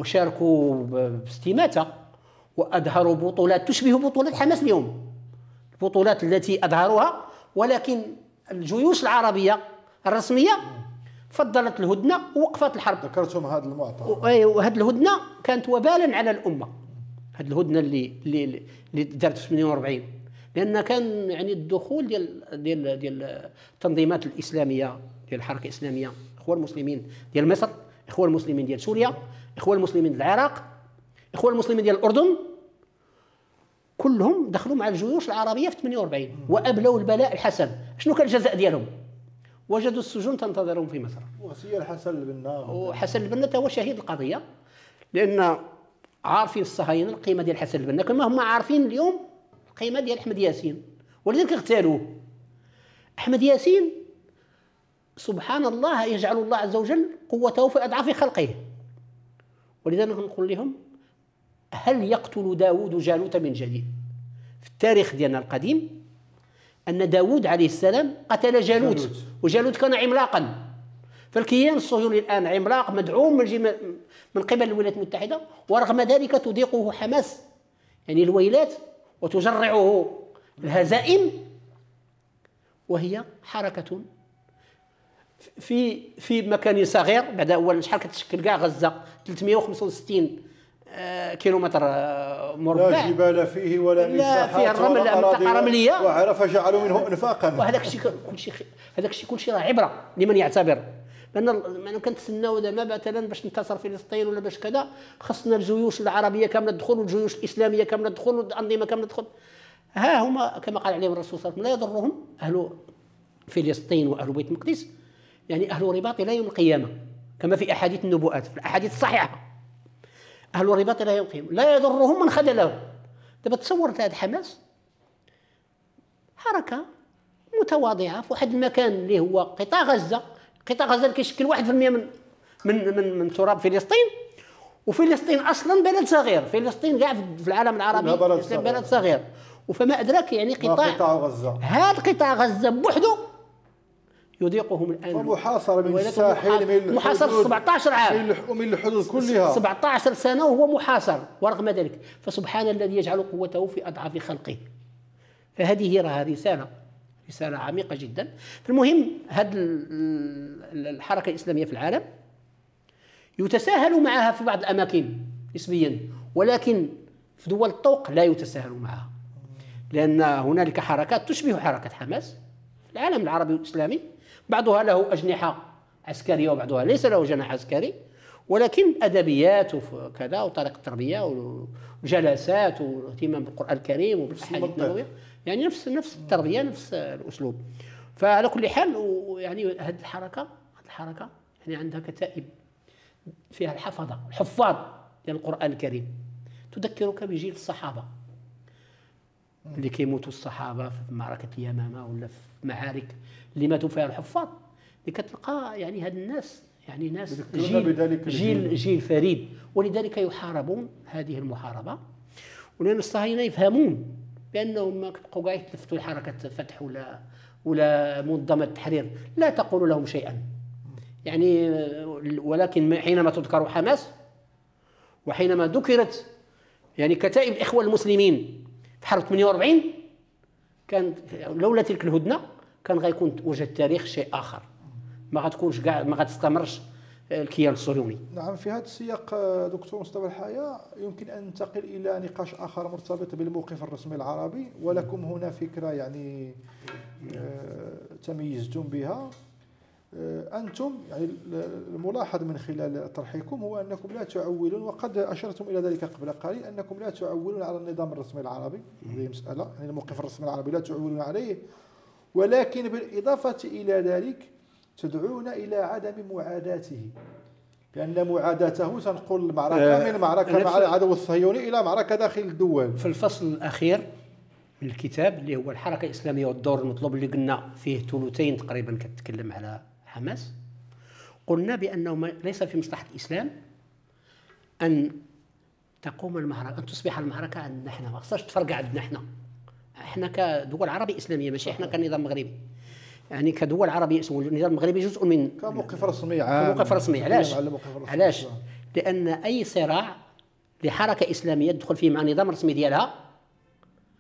وشاركوا باستماتة وأظهروا بطولات تشبه بطولات حماس اليوم. البطولات التي أظهروها، ولكن الجيوش العربية الرسمية فضلت الهدنة ووقفت الحرب. ذكرتم هذا المعطى. وهذه الهدنة كانت وبالا على الأمة، هذه الهدنة اللي اللي اللي دارت في ثمانية وأربعين، لأن كان يعني الدخول ديال ديال ديال التنظيمات الإسلامية ديال الحركة الإسلامية، إخوان المسلمين ديال مصر، إخوان المسلمين ديال سوريا، إخوان المسلمين ديال العراق، إخوان المسلمين ديال الأردن، كلهم دخلوا مع الجيوش العربية في ثمانية وأربعين وأبلوا البلاء الحسن. شنو كان الجزاء ديالهم؟ وجدوا السجون تنتظرهم في مصر. واغتيال حسن البنا. وحسن البنا هو شهيد القضية، لأن عارفين الصهاينة القيمة ديال حسن البنا كما هم عارفين اليوم القيمة ديال أحمد ياسين، ولذلك اغتالوه. أحمد ياسين سبحان الله يجعل الله عز وجل قوته في أضعاف خلقه، ولذلك نقول لهم هل يقتل داود جالوت من جديد؟ في التاريخ ديالنا القديم أن داود عليه السلام قتل جالوت, جالوت. وجالوت كان عملاقا، فالكيان الصهيوني الآن عملاق مدعوم من, من قبل الولايات المتحدة، ورغم ذلك تضيقه حماس يعني الويلات وتجرعه الهزائم، وهي حركة في في مكان صغير. بعد أول شحال كتشكل كاع غزة ثلاثمئة وخمسة وستين كيلومتر مربع، لا جبال فيه ولا مساحات فيها الرمل، منطقة رملية، وعرف جعلوا منه انفاقا. وهذاك الشيء كل شيء هذاك الشيء كل شيء راه عبره لمن يعتبر، لان ما كنتسناو دابا مثلا باش تنتصر فلسطين ولا باش كذا خصنا الجيوش العربيه كامله تدخل والجيوش الاسلاميه كامله تدخل والانظمه كامله تدخل. ها هما كما قال عليهم الرسول صلى الله عليه وسلم لا يضرهم اهل فلسطين واهل بيت المقدس، يعني اهل الرباط الى يوم القيامه، كما في احاديث النبوءات في الاحاديث الصحيحه، اهل الرباط الى يوم القيامه لا يضرهم من خذلهم. دابا تصور هذا حماس حركه متواضعه في واحد المكان اللي هو قطاع غزه، قطاع غزه اللي كيشكل واحد في المئة من من من من تراب فلسطين، وفلسطين اصلا بلد صغير، فلسطين كاع في العالم العربي بلد صغير, بلد صغير. وفما ادراك يعني قطاع قطاع غزه، هذا قطاع غزه بوحده يضيقهم الان، ومحاصر من الساحل، من محاصر سبعطاش عام ومن الحدود كلها سبعطاش سنه وهو محاصر، ورغم ذلك فسبحان الذي يجعل قوته في اضعاف خلقه. فهذه راها رساله رساله عميقه جدا. فالمهم هذه الحركه الاسلاميه في العالم يتساهل معها في بعض الاماكن نسبيا، ولكن في دول الطوق لا يتساهل معها، لان هنالك حركات تشبه حركه حماس في العالم العربي والاسلامي، بعضها له اجنحه عسكريه وبعضها ليس له جناح عسكري، ولكن ادبيات وكذا وطريقه التربيه وجلسات واهتمام بالقران الكريم وبالاحاديث النبويه، يعني نفس نفس التربيه نفس الاسلوب. فعلى كل حال يعني هذه الحركه هذه الحركه يعني عندها كتائب فيها الحفظه الحفاظ ديال القران الكريم، تذكرك بجيل الصحابه اللي كيموتوا الصحابه في معركه اليمامه ولا في معارك اللي ماتوا فيها الحفاظ، اللي كتلقى يعني هاد الناس يعني ناس جيل جيل جيل فريد، ولذلك يحاربون هذه المحاربه. ولان الصهاينه يفهمون بانهم ما كيبقاو كاع يتلفتوا لحركه فتح ولا ولا منظمه التحرير، لا تقول لهم شيئا يعني. ولكن حينما تذكر حماس وحينما ذكرت يعني كتائب الاخوه المسلمين في حرب ثمانية وأربعين، كان لولا تلك الهدنه كان غيكون وجه التاريخ شيء اخر، ما غتكونش كاع ما غتستمرش الكيان الصهيوني. نعم. في هذا السياق دكتور مصطفى الحياه يمكن ان ننتقل الى نقاش اخر مرتبط بالموقف الرسمي العربي، ولكم هنا فكره يعني تميزتم بها انتم. يعني الملاحظ من خلال طرحكم هو انكم لا تعولون، وقد اشرتم الى ذلك قبل قليل، انكم لا تعولون على النظام الرسمي العربي، هذه مساله يعني الموقف الرسمي العربي لا تعولون عليه، ولكن بالاضافه الى ذلك تدعون إلى عدم معاداته، لأن معاداته سنقول معركة من معركة مع العدو الصهيوني إلى معركة داخل الدول. في الفصل الأخير من الكتاب اللي هو الحركة الإسلامية والدور المطلوب، اللي قلنا فيه ثلثين تقريبا كتتكلم على حماس، قلنا بأنه ليس في مصلحة الإسلام أن تقوم المعركة، أن تصبح المعركة عندنا احنا، ما خصهاش تفرقع عندنا احنا احنا كدول عربية إسلامية، ماشي احنا كنظام مغربي، يعني كدول عربية. النظام المغربي جزء من كموقف رسمي عام، كموقف رسمي. علاش؟ علاش؟ لأن أي صراع لحركة إسلامية تدخل فيه مع نظام رسمي ديالها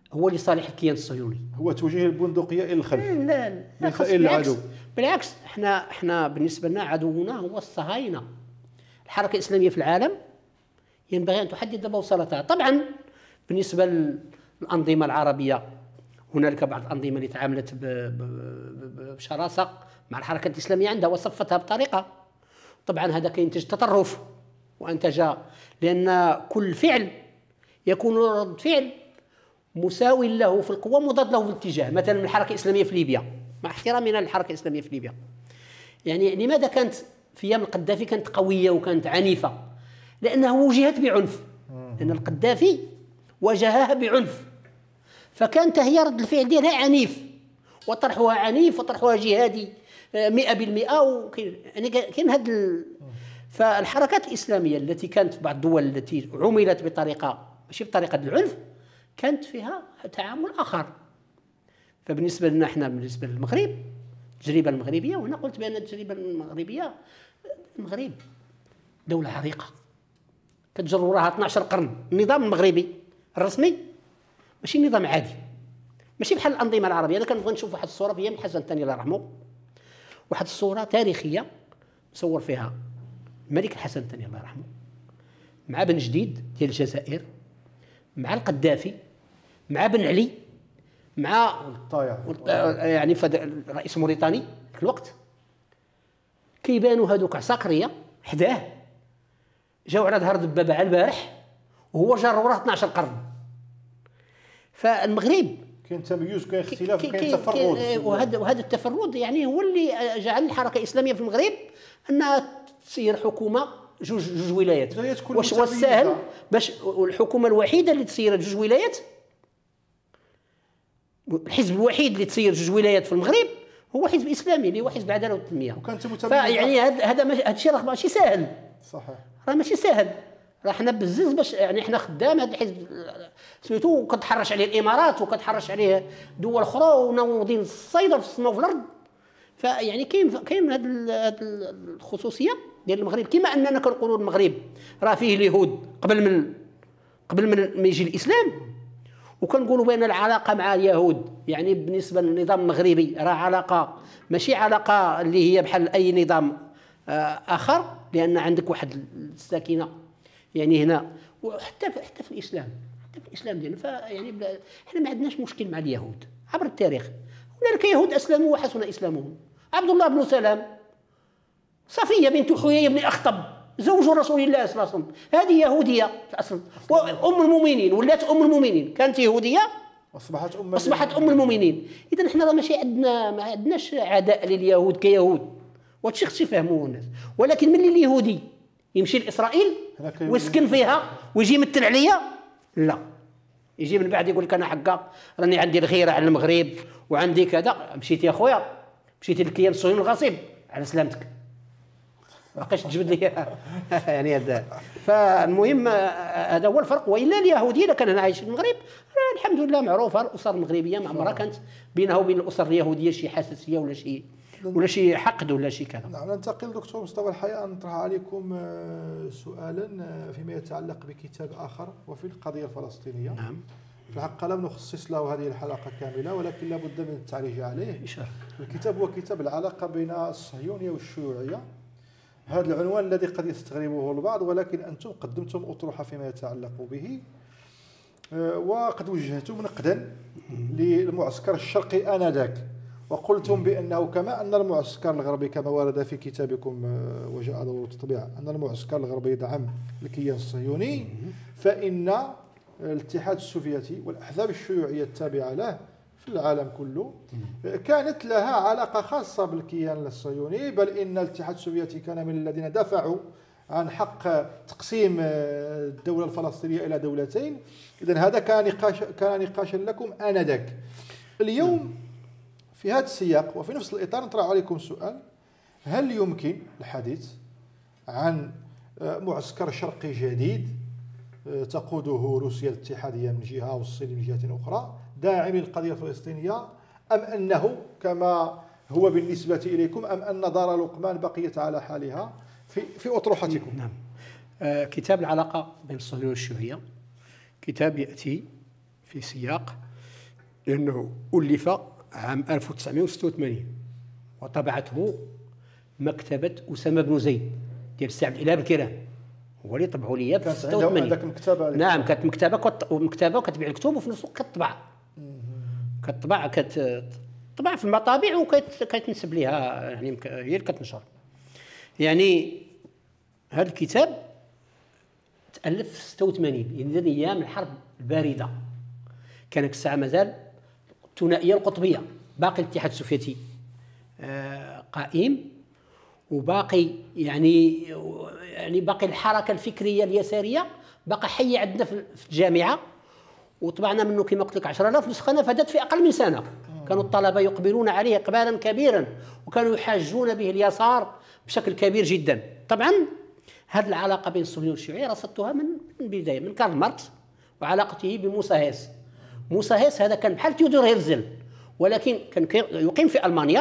هو لصالح الكيان الصهيوني. هو توجيه البندقيه الى الخلف لا لا ليس الى العدو. بالعكس، احنا احنا بالنسبه لنا عدونا هو الصهاينه. الحركه الاسلاميه في العالم ينبغي ان تحدد بوصلتها. طبعا بالنسبه للانظمه العربيه هنالك بعض الانظمه اللي تعاملت بشراسه مع الحركه الاسلاميه عندها وصفتها بطريقه. طبعا هذا كينتج تطرف وانتج، لان كل فعل يكون رد فعل مساوي له في القوة مضاد له في الاتجاه. مثلا الحركة الإسلامية في ليبيا، مع احترامنا للحركة الإسلامية في ليبيا، يعني لماذا كانت في أيام القذافي كانت قوية وكانت عنيفة؟ لأنها وجهت بعنف، لأن القذافي واجهها بعنف، فكانت هي رد الفعل ديالها عنيف، وطرحها عنيف وطرحها جهادي مئة بالمئة. يعني كاين هذا ال... فالحركات الإسلامية التي كانت في بعض الدول التي عملت بطريقة ماشي بطريقة العنف كانت فيها تعامل آخر. فبالنسبة لنا احنا بالنسبة للمغرب التجربة المغربية، وهنا قلت بأن التجربة المغربية، المغرب دولة عريقة كتجر وراها اثنا عشر قرن. النظام المغربي الرسمي ماشي نظام عادي، ماشي بحال الأنظمة العربية. أنا كنبغي نشوف واحد الصورة في أيام الحسن الثاني الله يرحمه، واحد الصورة تاريخية مصور فيها الملك الحسن الثاني الله يرحمه مع بن جديد ديال الجزائر، مع القذافي، مع بن علي، مع يعني رئيس موريتاني في الوقت، كيبانوا هذوك عساكريه حداه جاو على ظهر دبابه على البارح وهو جار وراه اثنا عشر قرن. فالمغرب كاين تميز وكاين اختلاف وكاين تفرد، وهذا وهذا التفرد يعني هو اللي جعل الحركه الاسلاميه في المغرب انها تسير حكومه جوج جوج ولايات. واش هو السهل باش الحكومه الوحيده اللي تسير جوج ولايات، الحزب الوحيد اللي تسير جوج ولايات في المغرب هو حزب اسلامي اللي هو حزب العداله والتنميه. فيعني هذا هذا الشيء راه ماشي ساهل، صحيح راه ماشي ساهل. راه حنا بزز باش يعني حنا خدام هذا الحزب سميتو، وكتحرش عليه الامارات وكتحرش عليه دول اخرى وناوضين الصيده في السماء وفي الارض. فيعني كاين كاين هذه الخصوصيه ديال المغرب. كما اننا كنقولوا المغرب راه فيه اليهود قبل من قبل من ما يجي الاسلام، وكنقولوا بان العلاقه مع اليهود يعني بالنسبه للنظام المغربي راه علاقه ماشي علاقه اللي هي بحال اي نظام اخر، لان عندك واحد الساكنه يعني هنا، وحتى حتى في الاسلام حتى في الاسلام ديالنا. فيعني احنا ما عندناش مشكل مع اليهود عبر التاريخ. هنالك يهود اسلموا وحسن اسلامهم. عبد الله بن سلام، صفيه بنت حيي بن اخطب زوج رسول الله صلى الله عليه وسلم، هذه يهوديه في الاصل، وام المؤمنين ولات ام المؤمنين، كانت يهوديه اصبحت ام اصبحت ام المؤمنين. اذا احنا راه ماشي عندنا ما عندناش عداء لليهود كيهود، وهادشي خصو يفهموه الناس. ولكن ملي اليهودي يمشي لاسرائيل ويسكن فيها ويجي يمثل عليا، لا يجي من بعد يقول لك انا حقا راني عندي الغيره على المغرب وعندي كذا. مشيتي يا خويا مشيتي للكيان الصهيوني الغصيب على سلامتك، ما بقاش تجبد لي يعني هذا. فالمهم هذا هو الفرق. والا اليهودي اذا كان هنا عايش في المغرب الحمد لله معروفه، الاسر المغربيه ما عمرها كانت بينها وبين الاسر اليهوديه شي حساسيه ولا شي ولا شي حقد ولا شي كذا. نعم. ننتقل دكتور مصطفى الحياة نطرح عليكم سؤالا فيما يتعلق بكتاب آخر وفي القضية الفلسطينية. نعم. في الحق لم نخصص له هذه الحلقة كاملة، ولكن لابد من التعريج عليه. الكتاب هو كتاب العلاقة بين الصهيونية والشيوعية. هذا العنوان الذي قد يستغربه البعض، ولكن أنتم قدمتم أطروحة فيما يتعلق به، وقد وجهتم نقدا للمعسكر الشرقي آنذاك، وقلتم بأنه كما أن المعسكر الغربي كما ورد في كتابكم وجاء دور التطبيع أن المعسكر الغربي يدعم الكيان الصهيوني، فإن الاتحاد السوفيتي والأحزاب الشيوعية التابعة له في العالم كله كانت لها علاقة خاصة بالكيان الصهيوني، بل إن الاتحاد السوفيتي كان من الذين دافعوا عن حق تقسيم الدولة الفلسطينية إلى دولتين. إذن هذا كان نقاش كان نقاشا لكم آنذاك. اليوم في هذا السياق وفي نفس الإطار نطرح عليكم سؤال: هل يمكن الحديث عن معسكر شرقي جديد تقوده روسيا الاتحادية من جهة والصين من جهة أخرى داعم للقضية الفلسطينية، أم أنه كما هو بالنسبة إليكم أم أن دار لقمان بقيت على حالها في في أطروحتكم؟ نعم. آه كتاب العلاقة بين الصهيونية والشيوعية كتاب يأتي في سياق لأنه ألف عام ألف وتسعمائة وستة وثمانين وطبعته مكتبة أسامة بن زيد ديال السي عبد الإله بالكيران، هو اللي طبعوا لي في ستة وثمانين. هذاك المكتبة نعم كانت مكتبة كت... مكتبة وكتبيع الكتب وفي نفس الوقت كتطبع كتطبع كتطبع في المطابع وكيتنسب لها يعني هي اللي كتنشر. يعني هذا الكتاب تألف في ستة وثمانين يعني أيام الحرب الباردة، كانت الساعة مازال الثنائية القطبية، باقي الاتحاد السوفيتي قائم وباقي يعني يعني باقي الحركة الفكرية اليسارية باقي حية عندنا في الجامعة، وطبعنا منه كما قلت لك عشرة آلاف نسخة نفذت في أقل من سنة. كانوا الطلبة يقبلون عليه إقبالا كبيرا وكانوا يحاجون به اليسار بشكل كبير جدا. طبعا هذه العلاقة بين الصهيونية والشيوعية رصدتها من البداية من كارل ماركس وعلاقته بموسى هيس. موسى هيس هذا كان بحال تيودور هيرزل ولكن كان يقيم في ألمانيا،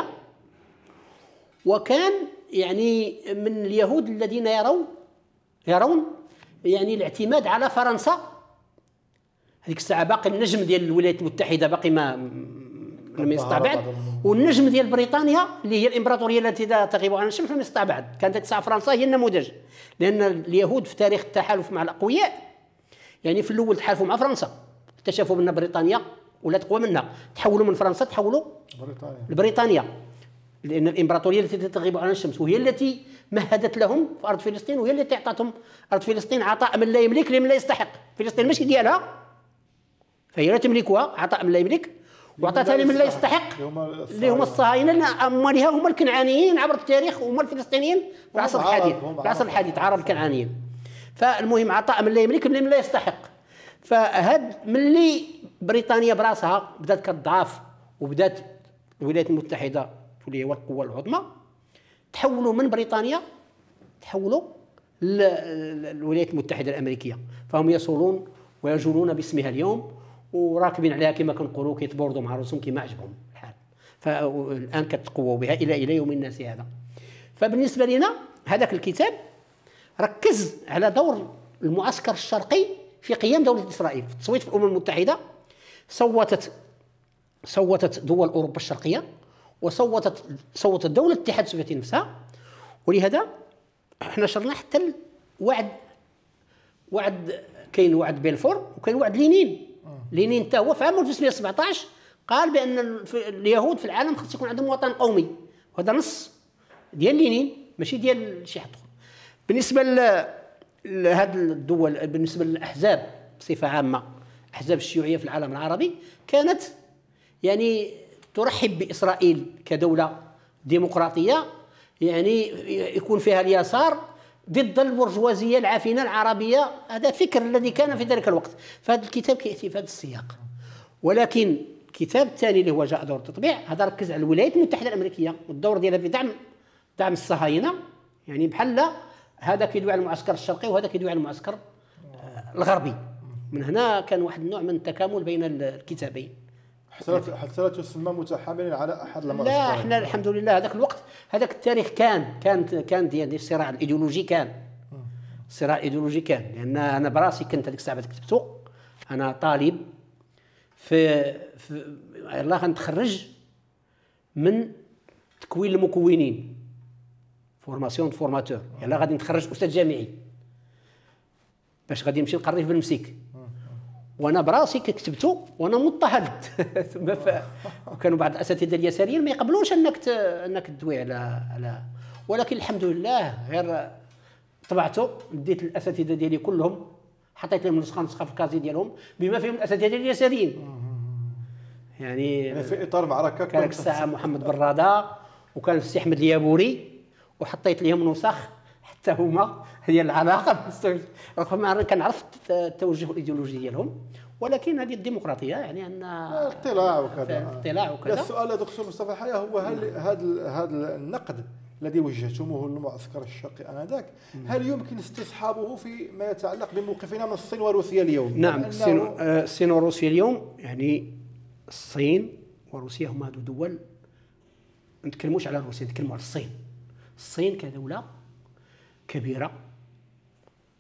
وكان يعني من اليهود الذين يرون يرون يعني الاعتماد على فرنسا. هذيك الساعة باقي النجم ديال الولايات المتحدة باقي ما لم يستبعد، والنجم ديال بريطانيا اللي هي الامبراطوريه التي لا تغيب عن الشمس لم يستبعد. كانت هذيك الساعة فرنسا هي النموذج، لأن اليهود في تاريخ التحالف مع الأقوياء يعني في الأول تحالفوا مع فرنسا، اكتشفوا بأن بريطانيا ولات قوى منها، تحولوا من فرنسا تحولوا بريطانيا لبريطانيا، لأن الإمبراطورية التي تغيب عن الشمس وهي التي مهدت لهم في أرض فلسطين، وهي التي أعطتهم أرض فلسطين عطاء من لا يملك لمن لا يستحق. فلسطين ماشي ديالها فهي لا تملكها عطاء من لا يملك، وعطاتها لمن لا يستحق اللي هما الصهاينة أموالها هما الكنعانيين عبر التاريخ، وهما الفلسطينيين في العصر الحديث في العصر الحديث عرب الكنعانيين. فالمهم عطاء من لا يملك لمن لا يستحق. فهاد ملي بريطانيا براسها بدات كتضعف وبدات الولايات المتحدة اللي هو القوة العظمى تحولوا من بريطانيا تحولوا للولايات المتحدة الأمريكية، فهم يصولون ويجولون باسمها اليوم وراكبين عليها كما كنقولوا كيتبوردوا مع راسهم كما عجبهم الحال. فالآن كتقووا بها إلى إلى يوم الناس هذا. فبالنسبة لنا هذاك الكتاب ركز على دور المعسكر الشرقي في قيام دولة إسرائيل في التصويت في الأمم المتحدة. صوتت صوتت دول أوروبا الشرقية وصوتت صوتت دولة الاتحاد السوفيتي نفسها، ولهذا احنا شرنا حتى الوعد وعد كاين وعد بلفور وكاين وعد لينين. لينين حتى هو في عام ألف وتسعمائة وسبعة عشر قال بأن اليهود في العالم خص يكون عندهم وطن قومي، وهذا نص ديال لينين ماشي ديال شي حد اخر. بالنسبة لهذه الدول بالنسبة للأحزاب بصفة عامة أحزاب الشيوعية في العالم العربي كانت يعني ترحب بإسرائيل كدولة ديمقراطية يعني يكون فيها اليسار ضد البرجوازية العافنة العربية. هذا الفكر الذي كان في ذلك الوقت. فهذا الكتاب كيأتي في هذا السياق. ولكن الكتاب الثاني اللي هو جاء دور التطبيع هذا ركز على الولايات المتحدة الأمريكية والدور ديالها في دعم دعم الصهاينة، يعني بحال هذا كيدوي على المعسكر الشرقي وهذا كيدوي على المعسكر الغربي. من هنا كان واحد النوع من التكامل بين الكتابين. حتى لا تسمى متحاملين على احد المعسكرين. لا احنا الحمد لله هذاك الوقت هذاك التاريخ كان كانت كان ديال الصراع الايديولوجي كان الصراع الايديولوجي كان لان انا براسي كنت هذيك الساعه كتبته انا طالب في, في يلاه غنتخرج من تكوين المكونين فورماسيون فورماتور، يلاه غادي نتخرج استاذ جامعي باش غادي نمشي نقري في المسيك، وانا براسي كتبته وانا مضطهد. وكانوا بعض الاساتذه اليساريين ما يقبلوش انك انك تدوي على على ولكن الحمد لله غير طبعته ديت الاساتذه ديالي كلهم حطيت لهم نسخه نسخه في الكازي ديالهم بما فيهم الاساتذه اليساريين. يعني, يعني في اطار معركه كان ديك الساعه محمد براده وكان السي احمد اليابوري وحطيت لهم نسخ حتى هما هي العلاقه رغم انا كنعرف التوجه الايديولوجي ديالهم، ولكن هذه الديمقراطيه يعني ان اطلاع وكذا اطلاع وكذا. السؤال يا دكتور مصطفى الحياه هو هل هذا هذا النقد الذي وجهتموه للمعسكر الشرقي انذاك هل يمكن استصحابه في ما يتعلق بموقفنا من الصين وروسيا اليوم؟ نعم الصين وروسيا اليوم يعني الصين وروسيا هما هذو دول ما نتكلموش على روسيا نتكلموا على الصين. الصين كدوله كبيره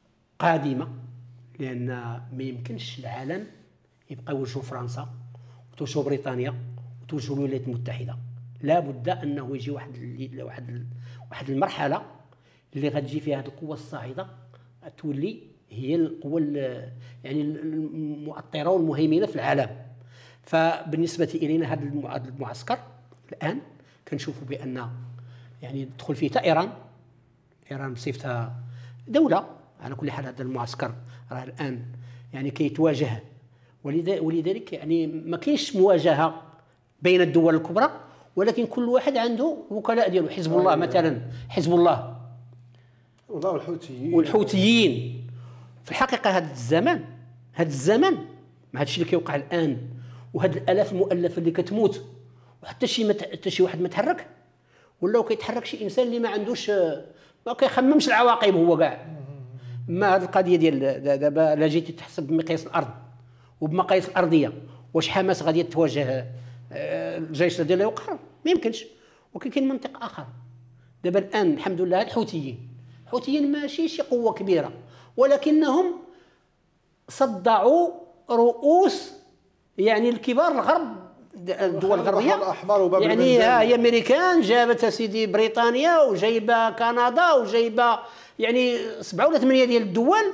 قادمه، لان ما يمكنش العالم يبقى يوجهوا فرنسا وتوجهوا بريطانيا وتوجهوا الولايات المتحده. لا بد انه يجي واحد واحد واحد المرحله اللي غتجي فيها هذه القوه الصاعده تولي هي القوه يعني المؤطره والمهيمنه في العالم. فبالنسبه الينا هذا المعسكر الان كنشوفوا بان يعني تدخل فيه حتى ايران. ايران بصفتها دوله على كل حال. هذا المعسكر راه الان يعني كيتواجه، ولذلك يعني ما كاينش مواجهه بين الدول الكبرى، ولكن كل واحد عنده وكلاء ديالو. حزب الله مثلا، حزب الله والحوثيين والحوثيين في الحقيقه هذا الزمان هذا الزمان مع هذا الشيء اللي كيوقع الان وهاد الالاف المؤلفه اللي كتموت وحتى شي مت... حتى شي واحد ما تحرك، ولاو كيتحرك شي انسان اللي ما عندوش ما كيخممش العواقب هو كاع. ما هذه القضيه ديال دابا لا جيتي تحسب بمقياس الارض وبمقاييس الارضيه واش حماس غادي تواجه الجيش ديالها يوقع؟ ما يمكنش. ولكن كاين منطق اخر دابا الان الحمد لله الحوثيين الحوثيين ماشي شي قوه كبيره، ولكنهم صدعوا رؤوس يعني الكبار الغرب الدول الغربيه. يعني ها هي امريكان جابت سيدي بريطانيا وجايبه كندا وجايبه يعني سبعه ولا ثمانيه ديال الدول،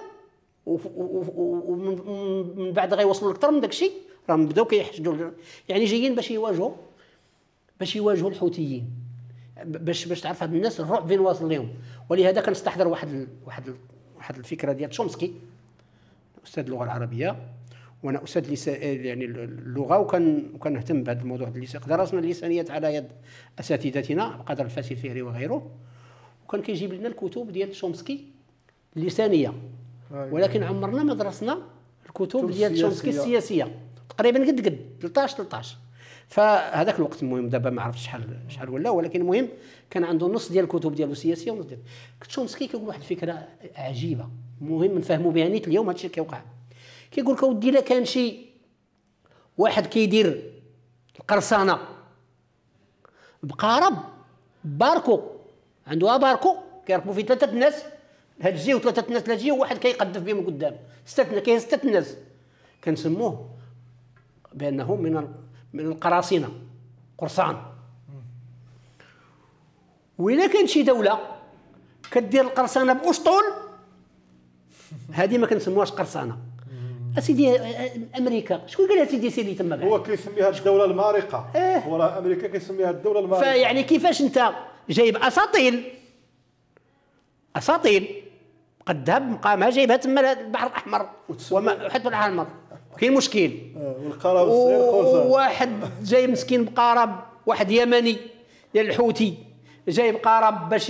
ومن بعد غيوصلوا اكثر من داك الشيء. راهم بداو كيحشدوا يعني جايين باش يواجهوا باش يواجهوا الحوثيين، باش باش تعرف هاد الناس الرعب فين واصل لهم. ولهذا كنستحضر واحد ال واحد ال واحد الفكره ديال تشومسكي، استاذ اللغه العربيه وانا استاذ لسان يعني اللغه، وكان وكنهتم بهذا الموضوع اللسان. درسنا اللسانيات على يد اساتذتنا بقدر الفاسي الفهري وغيره، وكان كيجيب لنا الكتب ديال تشومسكي اللسانيه، ولكن عمرنا ما درسنا الكتب ديال تشومسكي السياسيه تقريبا قد قد ثلاثطاش ثلاثطاش. فهذاك الوقت المهم دابا ما عرفتش شحال شحال ولا، ولكن المهم كان عنده نص ديال الكتب ديالو السياسيه ونص ديال تشومسكي. كيقول واحد الفكره عجيبه مهم نفهموا بها نيت اليوم هادشي اللي كيوقع. كيقول لك اودي الا كان شي واحد كيدير القرصانه بقارب باركو، عنده باركو كيركبوا فيه ثلاثه الناس لهاد الجهه وثلاثه الناس لهاد الجهه وواحد كيقذف بهم من قدام. سته كاين سته الناس كنسموه بانه من من القراصنه قرصان. وإلا كانت شي دوله كدير القرصنه باسطول هذه ما كنسموهاش قرصنه. اسيدي امريكا شكون قال اسيدي سيدي تما؟ هو كيسميها الدوله المارقه. إيه؟ هو راه امريكا كيسميها الدوله المارقه. فيعني كيفاش انت جايب اساطيل اساطيل قدها بمقامها جايبها تما البحر الاحمر وما حتى البحر الاحمر كاين مشكل. والقراب الصغير خرصان. واحد جاي مسكين بقارب، واحد يمني ديال الحوثي جايب قارب باش.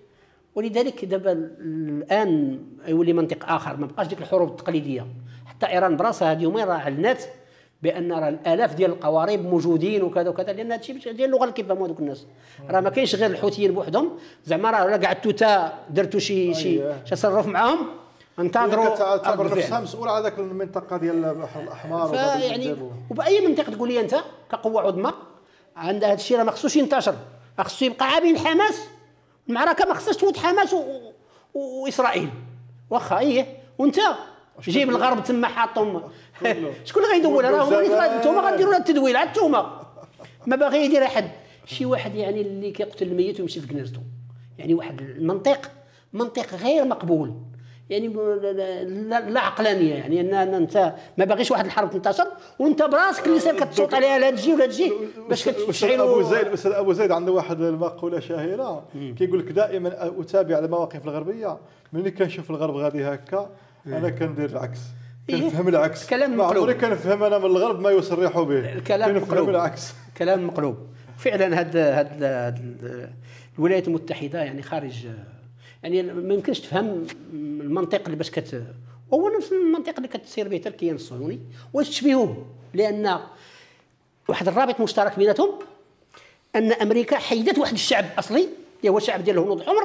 ولذلك دابا الان يولي منطق اخر، ما بقاش ديك الحروب التقليديه. حتى ايران براسها هاد يومين راه اعلنت بان راه الالاف ديال القوارب موجودين وكذا وكذا، لان هادشي ديال اللغه اللي كيفهموا هذوك الناس. راه ما كاينش غير الحوثيين بوحدهم، زعما راه الا قعدتوا تا درتوا شي شي تصرف معاهم انتظروا. تعتبر نفسها مسؤوله على ذاك المنطقه ديال البحر الاحمر. يعني وباي منطقه تقول لي انت كقوه عظمى عندها هذا الشيء راه ما خصوش ينتشر، خصو يبقى عابين حماس. المعركه ما خصهاش تفوت حماس و... و... واسرائيل واخا ايه، وانت جيب الغرب تما حاطهم. شكون اللي غيدول؟ راه هما انتوما غديروا لها التدويل عاد انتوما. ما باغي يدير احد شي واحد يعني اللي كيقتل الميت ويمشي في كنيزته. يعني واحد المنطق منطق غير مقبول، يعني لا, لا عقلانيه. يعني ان انت ما باغيش واحد الحرب تنتشر وانت براسك اللي سير كتصوت عليها لا تجي ولا تجي باش كتشعلوا. ابو زيد الاستاذ ابو زيد عنده واحد المقوله شهيره كيقول لك دائما اتابع المواقف الغربيه، ملي كنشوف الغرب غادي هكا انا كندير العكس، كنفهم العكس. كلام ما عمري كنفهم انا من الغرب ما يصرحوا به. الكلام كنفهم العكس. كلام مقلوب فعلا. هاد هاد الولايات المتحده يعني خارج، يعني ما يمكنش تفهم المنطق اللي باش كت هو نفس المنطق اللي كتسير به الكيان الصهيوني وتشبهوه، لان واحد الرابط مشترك بيناتهم ان امريكا حيدت واحد الشعب اصلي اللي هو الشعب ديال الهنود الحمر،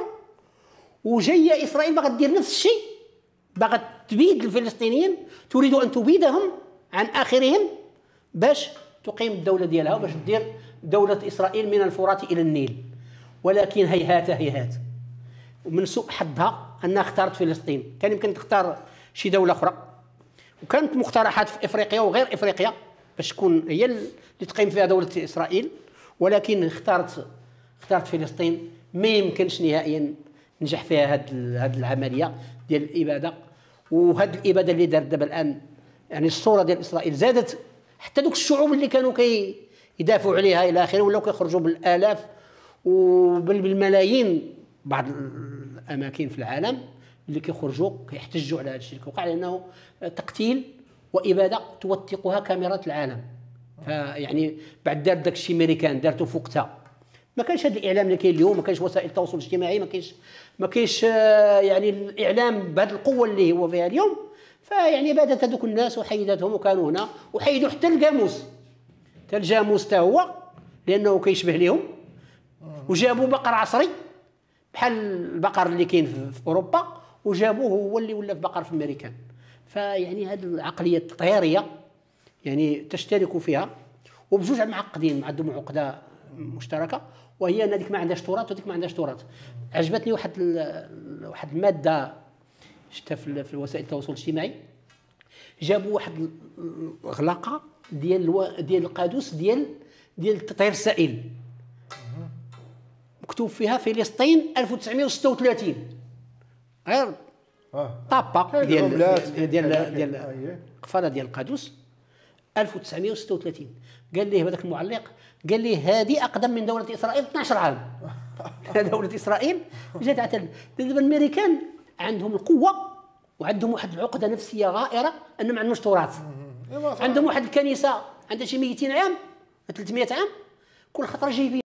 وجايه اسرائيل باغا دير نفس الشيء، باغا تبيد الفلسطينيين، تريد ان تبيدهم عن اخرهم باش تقيم الدوله ديالها وباش دير دوله اسرائيل من الفرات الى النيل. ولكن هيهات هيهات، ومن سوء حظها انها اختارت فلسطين. كان يمكن تختار شي دوله اخرى، وكانت مقترحات في افريقيا وغير افريقيا باش تكون هي اللي تقيم فيها دوله اسرائيل، ولكن اختارت اختارت فلسطين. ما يمكنش نهائيا نجح فيها هذه هذه العمليه ديال الاباده. وهذه الاباده اللي دارت دابا الان، يعني الصوره ديال اسرائيل زادت حتى دوك الشعوب اللي كانوا كي يدافعوا عليها الى اخره ولاو كيخرجوا بالالاف وبل بالملايين. بعض الاماكن في العالم اللي كيخرجوا كيحتجوا على هذا الشيء اللي وقع، لانه تقتيل واباده توثقها كاميرات العالم. فيعني بعد دار داك الشيء امريكان دارته في وقتها، ما كانش هذا الاعلام اللي كاين اليوم، ما كانش وسائل التواصل الاجتماعي، ما كاينش ما كاينش يعني الاعلام بهذه القوه اللي هو فيها اليوم. فيعني بادت هذوك الناس وحيدتهم وكانوا هنا وحيدوا حتى الجاموس، حتى الجاموس حتى هو لانه كيشبه لهم، وجابوا بقر عصري بحال البقر اللي كاين في اوروبا وجابوه هو اللي ولا في بقر في امريكان. فيعني هذه العقليه التطهيريه يعني تشترك فيها، وبجوج معقدين عندهم عقده مشتركه، وهي ان هذيك ما عندهاش تراث وهذيك ما عندهاش تراث. عجبتني واحد واحد الماده شفتها في وسائل التواصل الاجتماعي، جابوا واحد الغلاقه ديال الو... ديال القادوس ديال ديال التطهير السائل، مكتوب فيها فلسطين ألف وتسعمائة وستة وثلاثين، غير طابق ديال ديال ديال ديال قفاله ديال القادوس ألف وتسعمائة وستة وثلاثين. قال لي هذاك المعلق، قال لي هذه اقدم من دوله اسرائيل اثنا عشر عام. دوله اسرائيل جات عتل. دابا الامريكان عندهم القوه وعندهم واحد العقده نفسيه غائره انهم ما عندهمش تراث. عندهم واحد الكنيسه عندها شي مئتين عام ثلاثمائة عام، كل خطره جايبين